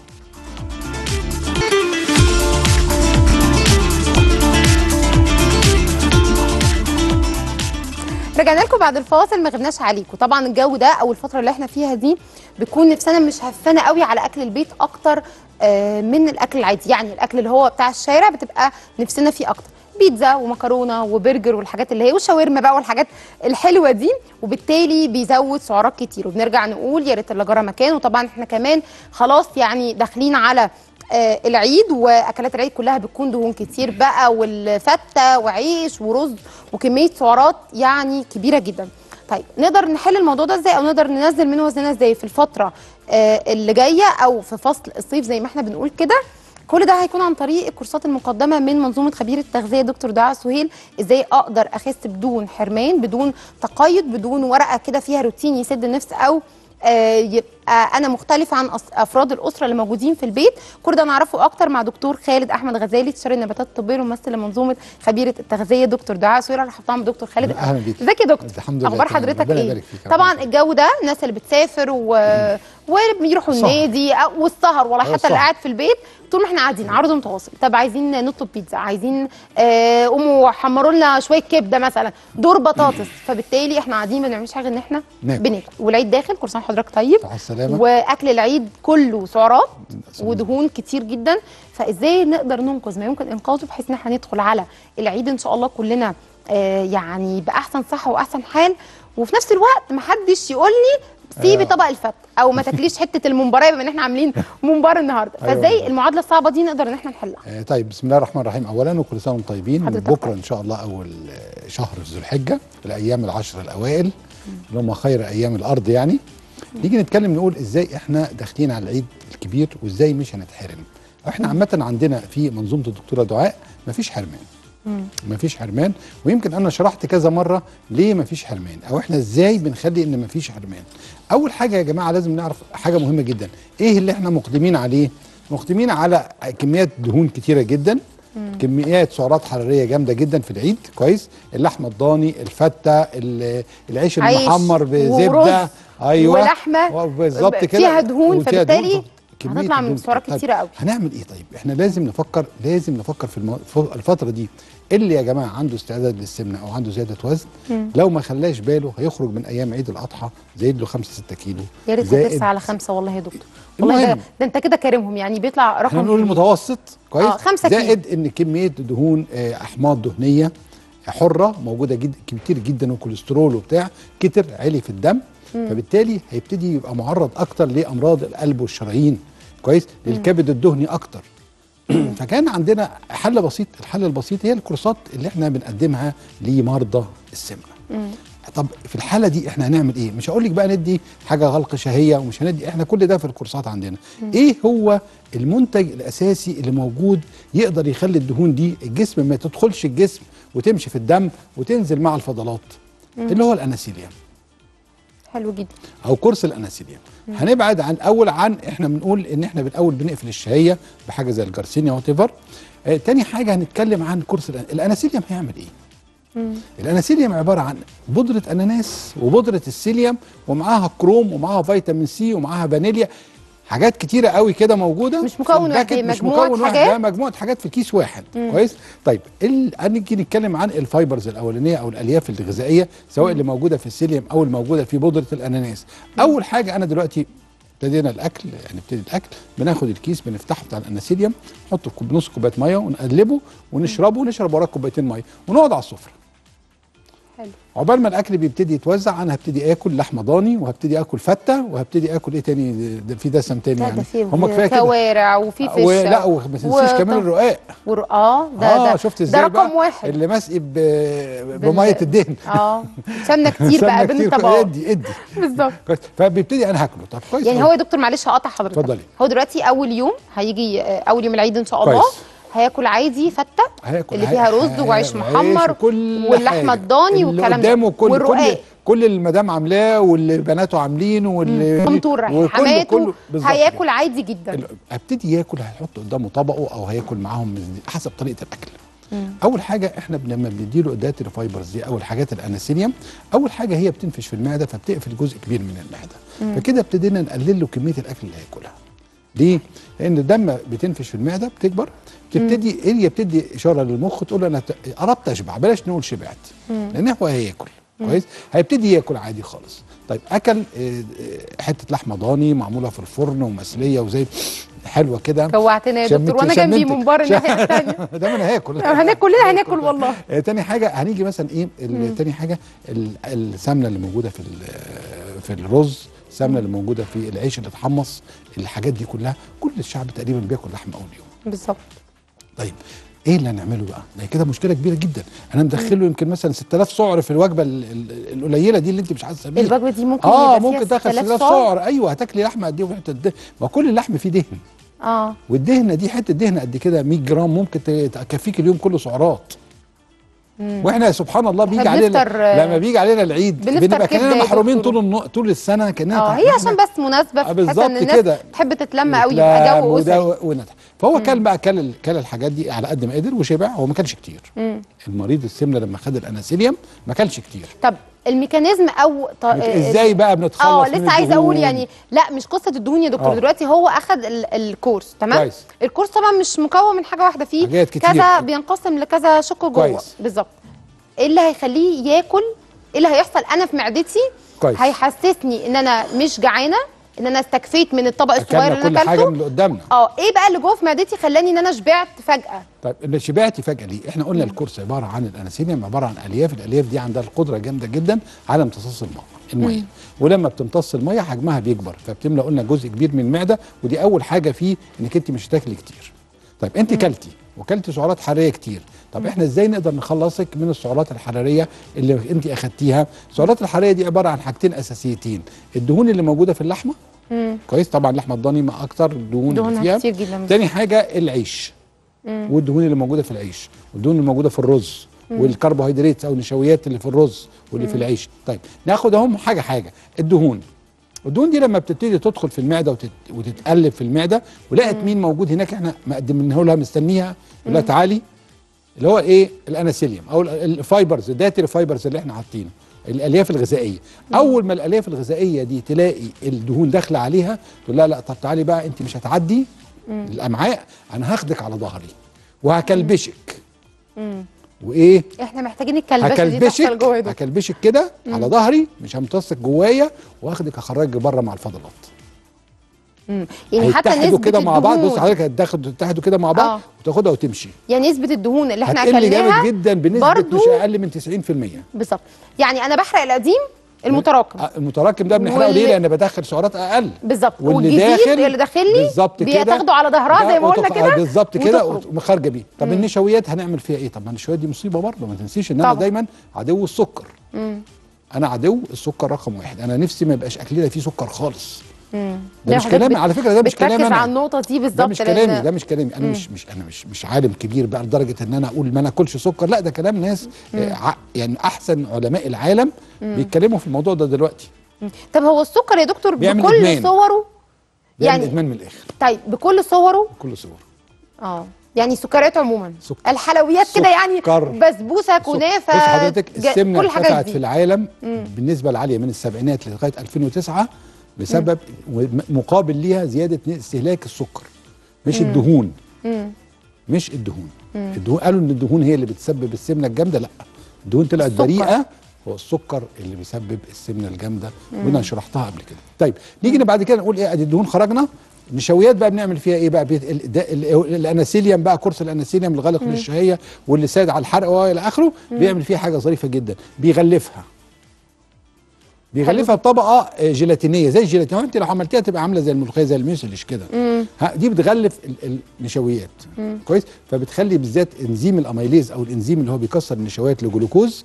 A: رجعنا لكم بعد الفاصل، ما غبناش عليكم. طبعا الجو ده او الفتره اللي احنا فيها دي بتكون نفسنا مش هفانه قوي على اكل البيت اكتر من الاكل العادي، يعني الاكل اللي هو بتاع الشارع بتبقى نفسنا فيه اكتر، بيتزا ومكرونه وبرجر والحاجات اللي هي والشاورما بقى والحاجات الحلوه دي، وبالتالي بيزود سعرات كتير. وبنرجع نقول يا ريت اللي جرى مكان. وطبعا احنا كمان خلاص يعني داخلين على العيد، واكلات العيد كلها بتكون دهون كتير بقى، والفته وعيش ورز وكميه سعرات يعني كبيره جدا. طيب نقدر نحل الموضوع ده ازاي، او نقدر ننزل من وزننا ازاي في الفتره اللي جايه او في فصل الصيف زي ما احنا بنقول كده؟ كل ده هيكون عن طريق الكورسات المقدمه من منظومه خبير التغذيه دكتور دعاء سهيل. ازاي اقدر اخس بدون حرمان، بدون تقيد، بدون ورقه كده فيها روتين يسد النفس، او يبقى انا مختلفه عن افراد الاسره اللي موجودين في البيت. كل ده نعرفه اكتر مع دكتور خالد احمد غزالي، استشاري النباتات الطبيه وممثل لمنظومه خبيره التغذيه دكتور دعاء سهيل. انا حطها مع دكتور خالد.
E: اهلا بيك.
A: ازيك يا دكتور؟
E: الحمد لله.
A: اخبار حضرتك ايه؟
E: طبعا
A: الجو ده الناس اللي بتسافر وبيروحوا النادي والسهر، والله حتى اللي قاعد في البيت طول ما احنا قاعدين عرض متواصل. طب عايزين نطلب بيتزا، عايزين قوموا حمروا لنا شويه كبده مثلا، دور بطاطس، فبالتالي احنا قاعدين ما بنعملش حاجه ان احنا بناكل. والعيد داخل، كل سنه وحضرتك طيب. واكل العيد كله سعرات ودهون كتير جدا، فازاي نقدر ننقذ ما يمكن انقاذه بحيث ان احنا ندخل على العيد ان شاء الله كلنا يعني باحسن صحه واحسن حال، وفي نفس الوقت ما حدش يقول لي سيبي طبق الفت او ما تاكليش حته الممبار بما ان احنا عاملين ممبار النهارده. فازاي المعادله الصعبه دي نقدر ان احنا نحلها؟
E: طيب بسم الله الرحمن الرحيم. اولا وكل سنه وانتم طيبين. بكره ان شاء الله اول شهر ذو الحجه، الايام العشر الاوائل اللي هم خير ايام الارض يعني. نيجي نتكلم نقول ازاي احنا داخلين على العيد الكبير وازاي مش هنتحرم. احنا عامه عندنا في منظومه الدكتوره دعاء مفيش حرمان. مفيش حرمان، ويمكن انا شرحت كذا مره ليه مفيش حرمان، او احنا ازاي بنخلي ان مفيش حرمان. اول حاجه يا جماعه لازم نعرف حاجه مهمه جدا، ايه اللي احنا مقدمين عليه؟ مقدمين على كميات دهون كتيره جدا، كميات سعرات حراريه جامده جدا في العيد، كويس؟ اللحمه الضاني، الفته، العيش المحمر بزبده، ايوه،
A: ولحمه
E: بالظبط كده
A: فيها دهون، فبالتالي هنطلع من سعرات
E: طيب
A: كتيره قوي.
E: هنعمل ايه طيب؟ احنا لازم نفكر في الفتره دي. اللي يا جماعه عنده استعداد للسمنه او عنده زياده وزن، لو ما خلاش باله هيخرج من ايام عيد الاضحى زايد له 5-6 كيلو.
A: يا ريت ترسى على 5 والله يا دكتور، والله ده انت كده كارمهم، يعني بيطلع رقم
E: احنا بنقول المتوسط، كويس؟
A: 5 كيلو
E: زائد ان كميه دهون احماض دهنيه حره موجوده كتير جدا، وكوليسترول وبتاع كتر عالي في الدم، فبالتالي هيبتدي يبقى معرض اكتر لامراض القلب والشرايين، كويس؟ للكبد الدهني اكتر. فكان عندنا حل بسيط، الحل البسيط هي الكورسات اللي احنا بنقدمها لمرضى السمنه. طب في الحاله دي احنا هنعمل ايه؟ مش هقول لك بقى ندي حاجه غلق شهيه ومش هندي، احنا كل ده في الكورسات عندنا. ايه هو المنتج الاساسي اللي موجود يقدر يخلي الدهون دي الجسم ما تدخلش الجسم وتمشي في الدم وتنزل مع الفضلات؟ اللي هو الاناسيليوم.
A: حلو جدا.
E: او كورس الاناسيليوم. هنبعد عن احنا بنقول ان احنا بالاول بنقفل الشهيه بحاجه زي الجارسينيا وات ايفر. تاني حاجه هنتكلم عن كورس الاناسيليوم هيعمل ايه؟ الاناسيليوم عباره عن بودره اناناس وبودره السيليوم ومعاها كروم ومعاها فيتامين سي ومعاها فانيليا، حاجات كتيره قوي كده موجوده،
A: مش مكون واحد،
E: مش
A: مجموعة
E: مكون واحد،
A: حاجات؟
E: لا مجموعه حاجات في كيس واحد. كويس. طيب هنيجي نتكلم عن الفايبرز الاولانيه او الالياف الغذائيه سواء اللي موجوده في السيليوم او الموجوده في بودره الاناناس. اول حاجه انا دلوقتي ابتدينا الاكل، يعني نبتدي الاكل بناخد الكيس بنفتحه بتاع الاناسيليوم، نحطه بنص كوبايه ميه ونقلبه ونشربه، ونشرب وراه كوبايتين ميه ونقعد على السفره.
A: حلو.
E: عقبال ما الاكل بيبتدي يتوزع انا هبتدي اكل لحمه ضاني وهبتدي اكل فته وهبتدي اكل ايه تاني، في دسم تاني
A: لا
E: يعني.
A: ده في
E: هم كفايه كده.
A: كوارع وفي فشه
E: لا وما تنسيش كمان الرقاق.
A: ده
E: شفت ازاي
A: ده رقم
E: بقى
A: واحد
E: اللي مسقي بميه الدهن.
A: سمنه كتير بقى بين الطبقات.
E: ادي
A: بالظبط.
E: فبيبتدي انا هاكله. طب كويس
A: يعني هو يا دكتور معلش هقطع حضرتك،
E: اتفضلي.
A: هو دلوقتي اول يوم هيجي اول يوم العيد ان شاء الله
E: كويس.
A: هياكل عادي فته
E: هياكل
A: اللي فيها رز وعيش محمر واللحمه
E: حاجة.
A: الضاني والكلام ده
E: والرقاق كل اللي المدام عاملاه واللي بناته عاملينه واللي
A: مامته حماته هياكل
E: يعني.
A: عادي جدا.
E: هبتدي ياكل، هيحط قدامه طبقه او هياكل معاهم حسب طريقه الاكل. اول حاجه احنا لما بنديله الدايتري فايبرز دي او الحاجات الاناسيليوم، اول حاجه هي بتنفش في المعده فبتقفل جزء كبير من المعده. فكده ابتدينا نقلل له كميه الاكل اللي هياكلها. ليه؟ لان لما بتنفش في المعده بتكبر، هي بتدي اشاره للمخ تقول له انا قربت اشبع، بلاش نقول شبعت. لان هو هياكل كويس، هيبتدي ياكل عادي خالص. طيب اكل حته لحمه ضاني معموله في الفرن ومسليه وزي حلوه كده.
A: جوعتنا يا دكتور وانا جنبي منبار الناحيه الثانيه.
E: ده انا هاكل
A: كلنا هناكل والله.
E: تاني حاجه هنيجي مثلا ايه تاني حاجه السمنه اللي موجوده في الرز، السمنه اللي موجوده في العيش اللي اتحمص، الحاجات دي كلها كل الشعب تقريبا بياكل لحمه اول يوم.
A: بالظبط.
E: طيب ايه اللي هنعمله بقى؟ ده كده مشكله كبيره جدا. انا مدخله يمكن مثلا 6000 سعر في الوجبه القليله دي اللي انت مش حاسه بيها.
A: الوجبه دي ممكن
E: ممكن تاخد 6000 سعر. ايوه هتاكلي لحمه قد ايه وحته الدهن، ما كل اللحم فيه دهن. والدهنه دي حته دهن قد كده 100 جرام ممكن تكفيك اليوم كله سعرات. واحنا سبحان الله بيجي علينا لما بيجي علينا العيد بنبقى كاننا محرومين طول السنه كاننا
A: هي عشان بس مناسبه
E: بالظبط ان الناس
A: تحب تتلم قوي يبقى جو اسري.
E: فهو كان بقى كل الحاجات دي على قد ما قدر وشبع. هو ما كانش كتير. المريض السمنه لما خد الاناسيليوم ما كانش كتير.
A: طب الميكانيزم او
E: ازاي بقى بنتخلص
A: لسه عايزه اقول يعني لا مش قصه الدهون يا دكتور. دلوقتي هو اخد الكورس تمام كويس. الكورس طبعا مش مكون من حاجه واحده، فيه كذا بينقسم لكذا شق جوه. بالظبط. ايه اللي هيخليه ياكل؟ ايه اللي هيحصل انا في معدتي كويس. هيحسسني ان انا مش جعانه، ان انا استكفيت من الطبق الصغير اللي انا اكلته. كل حاجه من اللي قدامنا. ايه بقى اللي جوه في معدتي خلاني ان انا شبعت فجاه؟ طيب
E: اللي شبعتي فجاه ليه؟ احنا قلنا الكورس عباره عن الاناسيليوم، عباره عن الالياف دي عندها القدره جامده جدا على امتصاص الميه. ولما بتمتص الميه حجمها بيكبر فبتملى قلنا جزء كبير من المعده، ودي اول حاجه فيه انك انت مش هتاكلي كتير. طيب انت كلتي وكلتي سعرات حراريه كتير، طب احنا ازاي نقدر نخلصك من السعرات الحراريه اللي انت اخدتيها؟ السعرات الحراريه دي عباره عن حاجتين اساسيتين، الدهون اللي موجوده في اللحمه كويس، طبعا اللحمه الضاني ما اكتر دهون فيها
A: كتير جدا.
E: تاني حاجه العيش والدهون اللي موجوده في العيش والدهون اللي موجوده في الرز والكربوهيدرات او النشويات اللي في الرز واللي في العيش. طيب ناخد اهم حاجه الدهون دي لما بتبتدي تدخل في المعده وتتقلب في المعده ولقت مين موجود هناك احنا مقدمينه لها مستنيها، يقول لها تعالي اللي هو ايه الاناسيليوم او الفايبرز الدايتري فايبرز اللي احنا حاطينه الالياف الغذائيه. اول ما الالياف الغذائيه دي تلاقي الدهون داخله عليها تقول لها لا طب تعالي بقى انت مش هتعدي الامعاء، انا هاخدك على ظهري وهكلبشك. وايه
A: احنا محتاجين الكلبشه دي تحصل جوه ده.
E: هكلبشك كده على ظهري مش همتصك جوايا واخدك اخرجك بره مع الفضلات.
A: يعني حتى نسبه
E: كده مع بعض. بص حضرتك هتتحدوا كده مع بعض وتاخدها وتمشي.
A: يعني نسبه الدهون اللي احنا
E: اكلناها جامد جدا بنسبه مش اقل من 90%.
A: بالظبط. يعني انا بحرق القديم المتراكم
E: ده بنحرقه ليه؟ لان بدخل سعرات اقل.
A: بالظبط. والجديد اللي داخل لي بياخده على ظهرها زي ما قلنا كده
E: بالظبط كده وخارجه بيه. طب النشويات هنعمل فيها ايه؟ طب ما النشويات دي مصيبه برضه، ما تنسيش ان انا دايما عدو السكر. انا عدو السكر رقم 1. انا نفسي ما يبقاش اكلنا فيه سكر خالص. ده مش كلامي على فكره، ده مش كلامي انا.
A: على النقطه دي بالظبط.
E: ده مش كلامي انا. مش عالم كبير بقى لدرجه ان انا اقول ما ناكلش سكر، لا ده كلام ناس يعني احسن علماء العالم بيتكلموا في الموضوع ده دلوقتي.
A: طب هو السكر يا دكتور بكل صوره
E: يعني ادمان من الاخر.
A: طيب بكل صوره يعني السكريات عموما،
E: سكر.
A: الحلويات كده يعني،
E: سكر.
A: بسبوسه، كنافه،
E: بص حضرتك، السمنه
A: كل الحاجات
E: ارتفعت
A: دي
E: في العالم بالنسبه العاليه من السبعينات لغايه 2009 بسبب مقابل ليها زياده استهلاك السكر، مش الدهون. مش الدهون. الدهون قالوا ان الدهون هي اللي بتسبب السمنه الجامده، لا، الدهون طلعت
A: السكر.
E: بريئه، هو السكر اللي بيسبب السمنه الجامده، وانا شرحتها قبل كده. طيب نيجي بعد كده نقول ايه، ادي الدهون خرجنا. النشويات بقى بنعمل فيها ايه بقى؟ الاناسيليوم بقى، كورس الاناسيليوم الغلق للشهيه واللي ساعد على الحرق والى اخره، بيعمل فيها حاجه ظريفه جدا، بيغلفها بطبقه جيلاتينيه زي الجيلاتين. انت لو عملتيها تبقى عامله زي الملوخيه، زي الميوسلش كده. دي بتغلف النشويات كويس، فبتخلي بالذات انزيم الاميليز او الانزيم اللي هو بيكسر النشويات لجلوكوز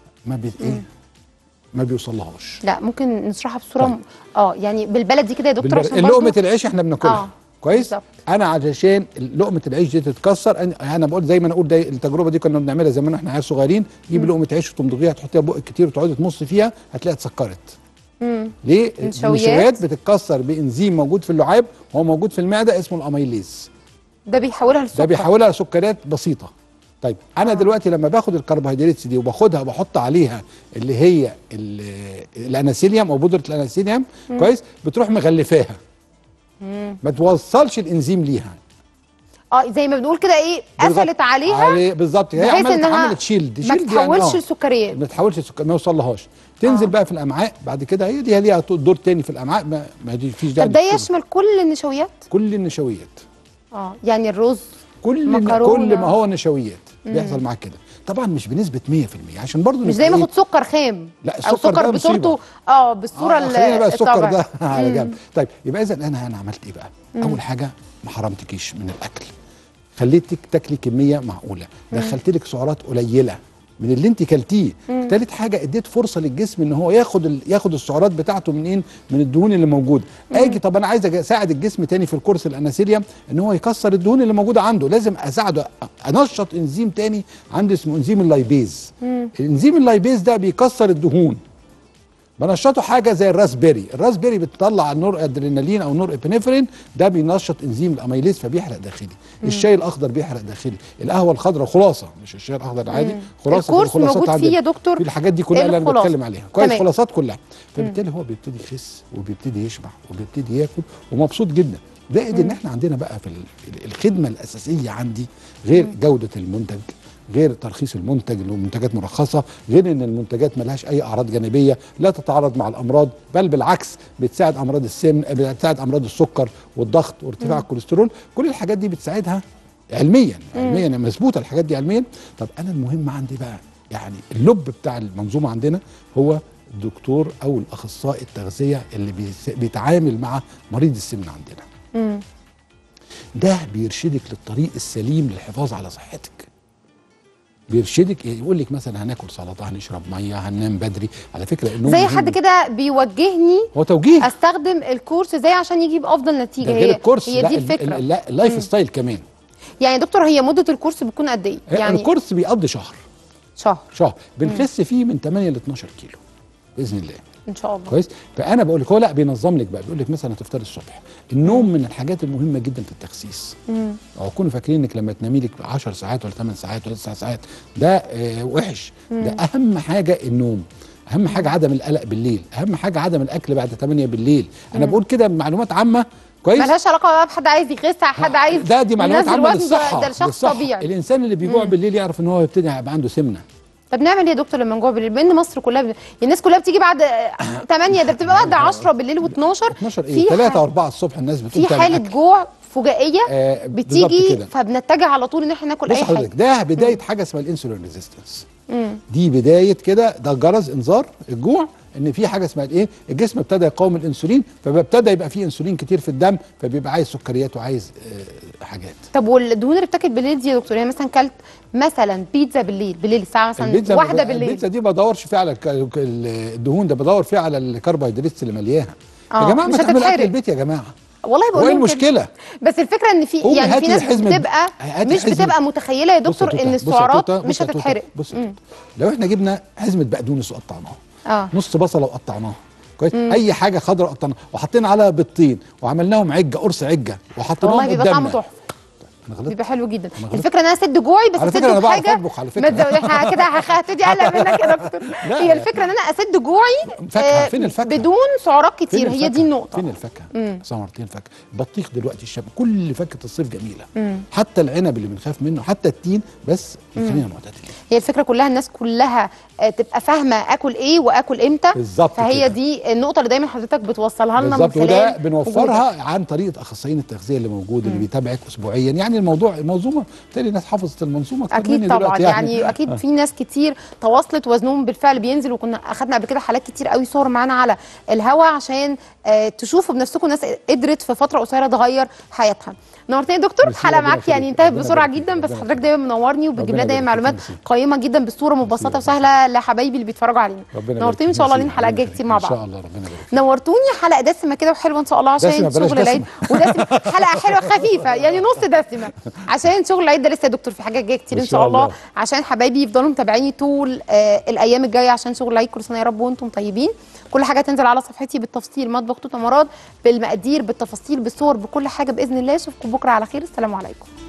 E: ما بيوصلهاش.
A: لا ممكن نشرحها بصوره
E: طيب.
A: يعني بالبلدي كده يا دكتور، عشان
E: لقمه العيش احنا بناكلها كويس
A: بالزبط.
E: انا علشان لقمه العيش دي تتكسر، انا بقول زي ما انا اقول، ده التجربه دي كنا بنعملها زمان واحنا عيال صغيرين، تجيب لقمه عيش وتمضغيها، تحطيها بقك كتير وتقعدي تمص فيها، هتلاقيها اتسكرت. ليه؟ النشويات بتتكسر بانزيم موجود في اللعاب، هو موجود في المعده اسمه الاميليز،
A: ده بيحولها لسكر،
E: ده بيحولها لسكريات بسيطه. طيب انا دلوقتي لما باخد الكربوهيدرات دي وباخدها وبحط عليها اللي هي الاناسيليوم او بودره الاناسيليوم كويس، بتروح مغلفاها، ما توصلش الانزيم ليها.
A: زي ما بنقول كده ايه، قفلت عليها
E: بالظبط، هي عملت شيلد
A: ما تتحولش لسكريات،
E: ما تتحولش ما يوصلهاش، تنزل بقى في الامعاء بعد كده، هي دي ليها دور تاني في الامعاء، ما دي فيش داعي.
A: طب ده يشمل كل النشويات؟
E: كل النشويات،
A: يعني الرز،
E: كل ما هو نشويات بيحصل معاك كده، طبعا مش بنسبه 100%، عشان برضو
A: مش زي ما اخد سكر خام،
E: لا
A: او سكر بصورته بالصوره
E: خلينا بقى السكر ده على جنب. طيب يبقى اذا انا عملت ايه بقى؟ اول حاجه ما حرمتكيش من الاكل، خليتك تاكلي كميه معقوله، دخلت لك سعرات قليله من اللي انت كلتيه. ثالث حاجه اديت فرصه للجسم ان هو ياخد السعرات بتاعته منين؟ من الدهون اللي موجوده. اجي طب انا عايز اساعد الجسم تاني في الكورس الاناسيليوم ان هو يكسر الدهون اللي موجوده عنده، لازم اساعده، انشط انزيم تاني عنده اسمه انزيم اللايبيز. الانزيم اللايبيز ده بيكسر الدهون، بنشطه حاجه زي الراسبيري بتطلع نور ادرينالين او نور ابنفرين، ده بينشط انزيم الاميليز فبيحرق داخلي. الشاي الاخضر بيحرق داخلي، القهوه الخضراء خلاصه، مش الشاي الاخضر العادي، خلاصه.
A: الكورس موجود فيه يا دكتور
E: في الحاجات دي كلها اللي انا بتكلم عليها كويس، خلاصات كلها. فبالتالي هو بيبتدي يخس وبيبتدي يشبع وبيبتدي ياكل ومبسوط جدا. زائد ان احنا عندنا بقى في الخدمه الاساسيه عندي غير جوده المنتج، غير ترخيص المنتج اللي هو منتجات مرخصه، غير ان المنتجات ملهاش اي اعراض جانبيه، لا تتعارض مع الامراض، بل بالعكس بتساعد امراض السمن، بتساعد امراض السكر والضغط وارتفاع الكوليسترول، كل الحاجات دي بتساعدها علميا مثبوته الحاجات دي علميا. طب انا المهم عندي بقى يعني اللب بتاع المنظومه عندنا هو الدكتور او الاخصائي التغذيه اللي بيتعامل مع مريض السمنه عندنا. ده بيرشدك للطريق السليم للحفاظ على صحتك، بيرشدك، يقول لك مثلا هناكل سلطه، هنشرب ميه، هننام بدري. على فكره النوم
A: زي حد كده بيوجهني،
E: هو توجيه،
A: استخدم الكورس ازاي عشان يجيب افضل نتيجه.
E: غير الكورس،
A: هي دي الفكره.
E: لا اللايف ستايل كمان.
A: يعني يا دكتور هي مده الكورس بتكون قد ايه؟ يعني
E: الكورس بيقضي شهر بنخس فيه من 8 ل 12 كيلو باذن الله
A: ان شاء الله
E: كويس. فانا بقول لك هو لا بينظم لك بقى، بيقول لك مثلا هتفطري الصبح، النوم من الحاجات المهمه جدا في التخسيس. او كونوا فاكرين انك لما تنامي لك 10 ساعات ولا 8 ساعات ولا 9 ساعات ده وحش. ده اهم حاجه النوم، اهم حاجه عدم القلق بالليل، اهم حاجه عدم الاكل بعد 8 بالليل. انا بقول كده معلومات عامه كويس،
A: ملهاش علاقه بقى بحد عايز يخس، حد عايز
E: دي معلومات عامه للصحه.
A: ده الشخص طبيعي.
E: الانسان اللي بيجوع بالليل يعرف ان هو يبتدي يبقى عنده سمنه.
A: طب نعمل ايه يا دكتور لما نجوع بالليل؟ بان مصر كلها الناس كلها بتيجي بعد 8، ده بتبقى بعد 10 بالليل و12
E: ايه 3 و4 الصبح الناس بتقوم
A: في حاله جوع فجائيه بتيجي، فبنتجه على طول ان احنا ناكل اي حاجه.
E: ده بدايه حاجه اسمها الانسولين ريزيستنس. دي بدايه كده، ده جرس انذار الجوع ان في حاجه اسمها ايه، الجسم ابتدى يقاوم الانسولين، فبيبتدى يبقى فيه انسولين كتير في الدم، فبيبقى عايز سكريات وعايز حاجات.
A: طب والدهون اللي بتاكل بالليل دي يا دكتور، يعني مثلا كلت مثلا بيتزا بالليل الساعه مثلا 1 بالليل،
E: البيتزا دي ما بدورش فيها على الدهون، ده بدور فيها على الكربوهيدرات اللي ملياها. يا جماعه ما تعملوا اكل البيت يا جماعه،
A: والله بقول
E: لهم ايه المشكله؟
A: بس الفكره ان في يعني في ناس بتبقى متخيله يا دكتور ان السعرات مش هتتحرق.
E: بص لو احنا جبنا حزمه بقدونس وقطعناها، نص بصله وقطعناها كويس، اي حاجه خضراء قطعناها وحطينا عليها بيضتين وعملناهم قرص عجه وحطيناهم قدامنا،
A: والله بيبقى طعمه تحفه.
E: أنا غلطت.
A: بيبقى حلو جدا.
E: أنا غلطت.
A: الفكره ان انا اسد جوعي بس
E: على
A: اسد
E: فكرة أنا بعرف
A: بحاجه
E: أطبخ على فكرة.
A: ما تزودش كده هبتدي اقلق منك يا دكتور.
E: لا.
A: هي الفكره ان انا اسد جوعي
E: فاكهة، فين الفاكهة؟
A: بدون سعرات
E: فين
A: كتير، هي دي
E: الفاكهة؟
A: النقطه.
E: فين الفاكهه؟ سمرتين فاكهه، بطيخ دلوقتي الشاب، كل فاكهه الصيف جميله. حتى العنب اللي بنخاف منه، حتى التين، بس خلينا معتدلين.
A: هي الفكره كلها الناس كلها تبقى فاهمه اكل ايه واكل امتى.
E: بالظبط
A: فهي
E: كده.
A: دي النقطه اللي دايما حضرتك بتوصلها لنا من
E: بالظبط،
A: خلال
E: وده بنوفرها
A: وجودك.
E: عن طريقه اخصائيين التغذيه اللي موجود اللي بيتابعك اسبوعيا. يعني المنظومه بالتالي الناس حفظت المنظومه اكتر مني
A: اكيد طبعا
E: دلوقتي
A: يعني اكيد في ناس كتير تواصلت وزنهم بالفعل بينزل، وكنا اخدنا قبل كده حالات كتير قوي صور معانا على الهوا عشان تشوفوا بنفسكم ناس قدرت في فتره قصيره تغير حياتها. نورتني يا دكتور.
E: ميرسي،
A: الحلقه
E: ربنا
A: معاك يعني
E: يخليك.
A: انتهت
E: ربنا
A: بسرعه
E: يبارك فيك.
A: جدا، بس
E: ربنا
A: حضرتك دايما منورني وبتجيب لنا
E: ربنا
A: دايما
E: يبارك فيك.
A: معلومات
E: ميرسي.
A: قيمه جدا بصوره مبسطه
E: ربنا
A: وسهله لحبايبي اللي بيتفرجوا علينا.
E: ربنا
A: نورتني، ان
E: يبارك
A: شاء الله
E: فيك.
A: لينا حلقات جايه كتير مع بعض.
E: ان شاء الله، ربنا يبارك فيك.
A: نورتوني. حلقه دسمه كده وحلوه ان شاء الله عشان
E: دسمة، بلاش
A: شغل العيد ودسمه. حلقه حلوه خفيفه يعني نص دسمه عشان شغل العيد ده لسه يا دكتور في حاجات جايه كتير ان شاء الله، عشان حبايبي يفضلوا متابعيني طول الايام الجايه عشان شغل العيد. كل سنه يا رب وانتم طيبين. كل حاجه تنزل على صفحتي بالتفصيل، مطبخ توته مراد، بالمقادير بالتفاصيل بالصور بكل حاجه باذن الله. اشوفكم بكره على خير. السلام عليكم.